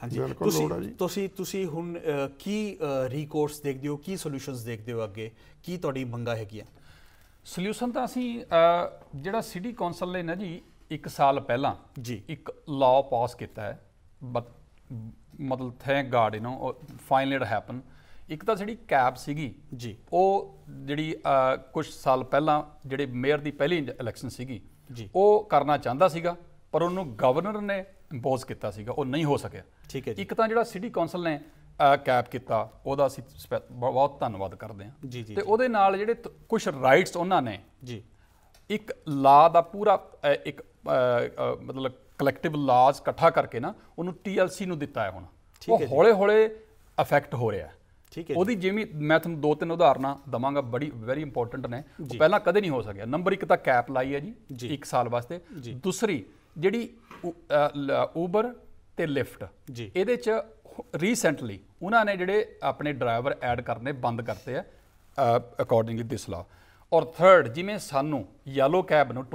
S1: ਹਾਂਜੀ, ਤੁਸੀਂ ਹੁਣ ਕੀ ਰੀਕੋਰਸ ਦੇਖਦੇ ਹੋ, ਕੀ ਸੋਲੂਸ਼ਨਸ ਦੇਖਦੇ ਹੋ ਅੱਗੇ, ਕੀ ਤੁਹਾਡੀ ਮੰਗਾਂ ਹੈਗੀਆਂ?
S2: ਸੋਲੂਸ਼ਨ ਤਾਂ ਅਸੀਂ ਜਿਹੜਾ ਸਿਟੀ ਕਾਉਂਸਲ ਨੇ ਨਾ ਜੀ 1 ਸਾਲ ਪਹਿਲਾਂ ਇੱਕ ਲਾਅ ਪਾਸ ਕੀਤਾ ਹੈ, ਮਤਲਬ thank God finally it happened। ਇੱਕ ਤਾਂ ਜਿਹੜੀ ਕੈਪ ਸੀਗੀ
S1: ਜੀ,
S2: ਉਹ ਜਿਹੜੀ ਕੁਝ ਸਾਲ ਪਹਿਲਾਂ ਜਿਹੜੇ ਮੇਅਰ ਦੀ ਪਹਿਲੀ ਇਲੈਕਸ਼ਨ ਸੀਗੀ
S1: ਜੀ, ਉਹ
S2: ਕਰਨਾ ਚਾਹੁੰਦਾ ਸੀਗਾ, ਪਰ ਉਹਨੂੰ ਗਵਰਨਰ ਨੇ ਇੰਪੋਜ਼ ਕੀਤਾ ਸੀਗਾ, ਉਹ ਨਹੀਂ ਹੋ ਸਕਿਆ।
S1: ਠੀਕ ਹੈ ਜੀ।
S2: ਇੱਕ ਤਾਂ ਜਿਹੜਾ ਸਿਟੀ ਕੌਂਸਲ ਨੇ ਕੈਪ ਕੀਤਾ, ਉਹਦਾ ਅਸੀਂ ਬਹੁਤ ਧੰਨਵਾਦ ਕਰਦੇ ਹਾਂ
S1: ਜੀ ਜੀ।
S2: ਤੇ ਉਹਦੇ ਨਾਲ ਜਿਹੜੇ ਕੁਝ ਰਾਈਟਸ ਉਹਨਾਂ ਨੇ
S1: ਜੀ,
S2: ਇੱਕ ਲਾ ਦਾ ਪੂਰਾ ਇੱਕ ਮਤਲਬ ਕਲੈਕਟਿਵ ਲਾਜ਼ ਇਕੱਠਾ ਕਰਕੇ ਨਾ ਉਹਨੂੰ TLC ਨੂੰ ਦਿੱਤਾ ਹੈ ਹੁਣ। ਉਹ ਹੌਲੇ ਹੌਲੇ ਇਫੈਕਟ ਹੋ ਰਿਹਾ।
S1: ਠੀਕ ਹੈ।
S2: ਉਹਦੀ ਜਿਵੇਂ ਮੈਂ ਤੁਹਾਨੂੰ 2-3 ਉਦਾਹਰਨਾਂ ਦਵਾਂਗਾ, ਬੜੀ ਵੈਰੀ ਇੰਪੋਰਟੈਂਟ ਨੇ, ਉਹ ਪਹਿਲਾਂ ਕਦੇ ਨਹੀਂ ਹੋ ਸਕਿਆ। ਨੰਬਰ 1 ਤਾਂ ਕੈਪ ਲਾਈ ਹੈ ਜੀ 1 ਸਾਲ ਵਾਸਤੇ। ਦੂਸਰੀ ਜਿਹੜੀ ਊਬਰ ਤੇ ਲਿਫਟ, ਇਹਦੇ 'ਚ ਰੀਸੈਂਟਲੀ ਉਹਨਾਂ ਨੇ ਜਿਹੜੇ ਆਪਣੇ ਡਰਾਈਵਰ ਐਡ ਕਰਨੇ ਬੰਦ ਕਰਤੇ ਆ ਅਕੋਰਡਿੰਗਲੀ ਦਿਸ ਲਾ। ਔਰ ਥਰਡ, ਜਿਵੇਂ ਸਾਨੂੰ ਯੈਲੋ ਕੈਬ ਨੂੰ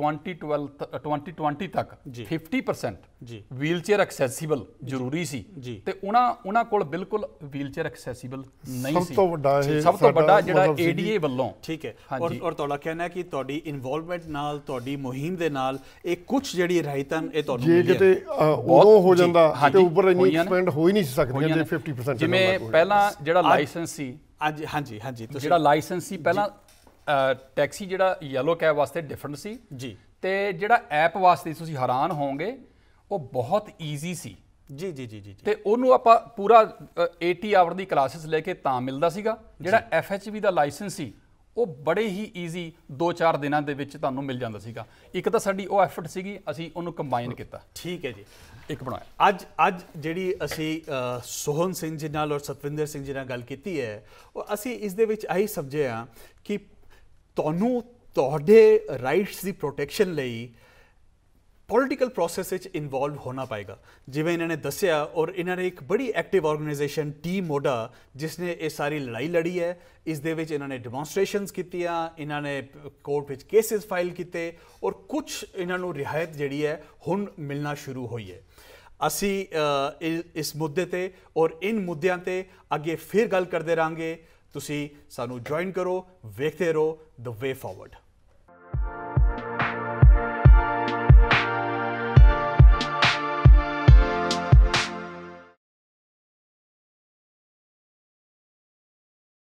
S2: 2020 ਤੱਕ 50% ਵੀਲਚੇਅਰ ਐਕਸੈਸੀਬਲ ਜ਼ਰੂਰੀ ਸੀ, ਤੇ ਉਹਨਾਂ ਕੋਲ ਬਿਲਕੁਲ ਵੀਲਚੇਅਰ ਐਕਸੈਸੀਬਲ ਨਹੀਂ ਸੀ। ਸਭ ਤੋਂ ਵੱਡਾ ਜਿਹੜਾ ADA ਵੱਲੋਂ।
S1: ਠੀਕ ਹੈ। ਔਰ ਤੁਹਾਡਾ ਕਹਿਣਾ ਹੈ ਕਿ ਤੁਹਾਡੀ ਇਨਵੋਲਵਮੈਂਟ ਨਾਲ, ਤੁਹਾਡੀ ਮੁਹਿੰਮ ਦੇ ਨਾਲ ਇਹ ਕੁਝ ਜਿਹੜੀ ਰਿਆਇਤਾਂ ਇਹ ਤੁਹਾਨੂੰ
S3: ਜੇ ਕਿਤੇ ਉਦੋਂ ਹੋ ਜਾਂਦਾ ਤੇ ਉਬਰ ਇੰਨੀ ਐਕਸਪੈਂਡ ਹੋ ਹੀ ਨਹੀਂ ਸਕਦੀ ਜੇ 50%।
S2: ਜਿਵੇਂ ਪਹਿਲਾਂ ਜਿਹੜਾ ਲਾਇਸੈਂਸ ਸੀ,
S1: ਹਾਂਜੀ,
S2: ਜਿਹੜਾ ਲਾਇਸੈਂਸ ਸੀ ਪਹਿਲਾਂ ਟੈਕਸੀ ਜਿਹੜਾ ਯੈਲੋ ਕੈਬ ਵਾਸਤੇ ਡਿਫਰੈਂਟ ਸੀ
S1: ਜੀ,
S2: ਤੇ ਜਿਹੜਾ ਐਪ ਵਾਸਤੇ ਤੁਸੀਂ ਹੈਰਾਨ ਹੋਵੋਗੇ ਉਹ ਬਹੁਤ ਈਜ਼ੀ ਸੀ।
S1: ਜੀ ਜੀ ਜੀ ਜੀ।
S2: ਤੇ ਉਹਨੂੰ ਆਪਾਂ ਪੂਰਾ 80 ਆਵਰ ਦੀ ਕਲਾਸਿਸ ਲੈ ਕੇ ਤਾਂ ਮਿਲਦਾ ਸੀਗਾ। ਜਿਹੜਾ FHV ਦਾ ਲਾਇਸੈਂਸ ਸੀ ਉਹ ਬੜੇ ਹੀ ਈਜ਼ੀ 2-4 ਦਿਨਾਂ ਦੇ ਵਿੱਚ ਤੁਹਾਨੂੰ ਮਿਲ ਜਾਂਦਾ ਸੀਗਾ। ਇੱਕ ਤਾਂ ਸਾਡੀ ਉਹ ਐਫਰਟ ਸੀਗੀ, ਅਸੀਂ ਉਹਨੂੰ ਕੰਬਾਈਨ ਕੀਤਾ।
S1: ਠੀਕ ਹੈ ਜੀ,
S2: ਇੱਕ ਬਣਾਇਆ।
S1: ਅੱਜ ਜਿਹੜੀ ਅਸੀਂ ਸੋਹਨ ਸਿੰਘ ਜੀ ਨਾਲ ਔਰ ਸਤਵਿੰਦਰ ਸਿੰਘ ਜੀ ਨਾਲ ਗੱਲ ਕੀਤੀ ਹੈ, ਉਹ ਅਸੀਂ ਇਸ ਦੇ ਵਿੱਚ ਆਹੀ ਸਮਝਿਆ ਕਿ ਤੁਹਾਨੂੰ ਤੁਹਾਡੇ ਰਾਈਟਸ ਦੀ ਪ੍ਰੋਟੈਕਸ਼ਨ ਲਈ ਪੋਲੀਟੀਕਲ ਪ੍ਰੋਸੈਸ ਵਿੱਚ ਇਨਵੋਲਵ ਹੋਣਾ ਪਏਗਾ। ਜਿਵੇਂ ਇਹਨਾਂ ਨੇ ਦੱਸਿਆ, ਔਰ ਇਹਨਾਂ ਨੇ ਇੱਕ ਬੜੀ ਐਕਟਿਵ ਆਰਗੇਨਾਈਜੇਸ਼ਨ ਟੀਮ ਮੋਡਾ ਜਿਸ ਨੇ ਇਹ ਸਾਰੀ ਲੜਾਈ ਲੜੀ ਹੈ, ਇਸ ਦੇ ਵਿੱਚ ਇਹਨਾਂ ਨੇ ਡੈਮੋਨਸਟ੍ਰੇਸ਼ਨਸ ਕੀਤੀਆਂ, ਇਹਨਾਂ ਨੇ ਕੋਰਟ ਵਿੱਚ ਕੇਸਿਸ ਫਾਈਲ ਕੀਤੇ, ਔਰ ਕੁਝ ਇਹਨਾਂ ਨੂੰ ਰਿਆਇਤ ਜਿਹੜੀ ਹੈ ਹੁਣ ਮਿਲਣਾ ਸ਼ੁਰੂ ਹੋਈ ਹੈ। ਅਸੀਂ ਇਸ ਮੁੱਦੇ ਤੇ ਔਰ ਇਨ ਮੁੱਦਿਆਂ ਤੇ ਅੱਗੇ ਫਿਰ ਗੱਲ ਕਰਦੇ ਰਹਾਂਗੇ। ਤੁਸੀਂ ਸਾਨੂੰ ਜੁਆਇਨ ਕਰੋ, ਵੇਖਦੇ ਰਹੋ ਦ ਵੇ ਫਾਰਵਰਡ।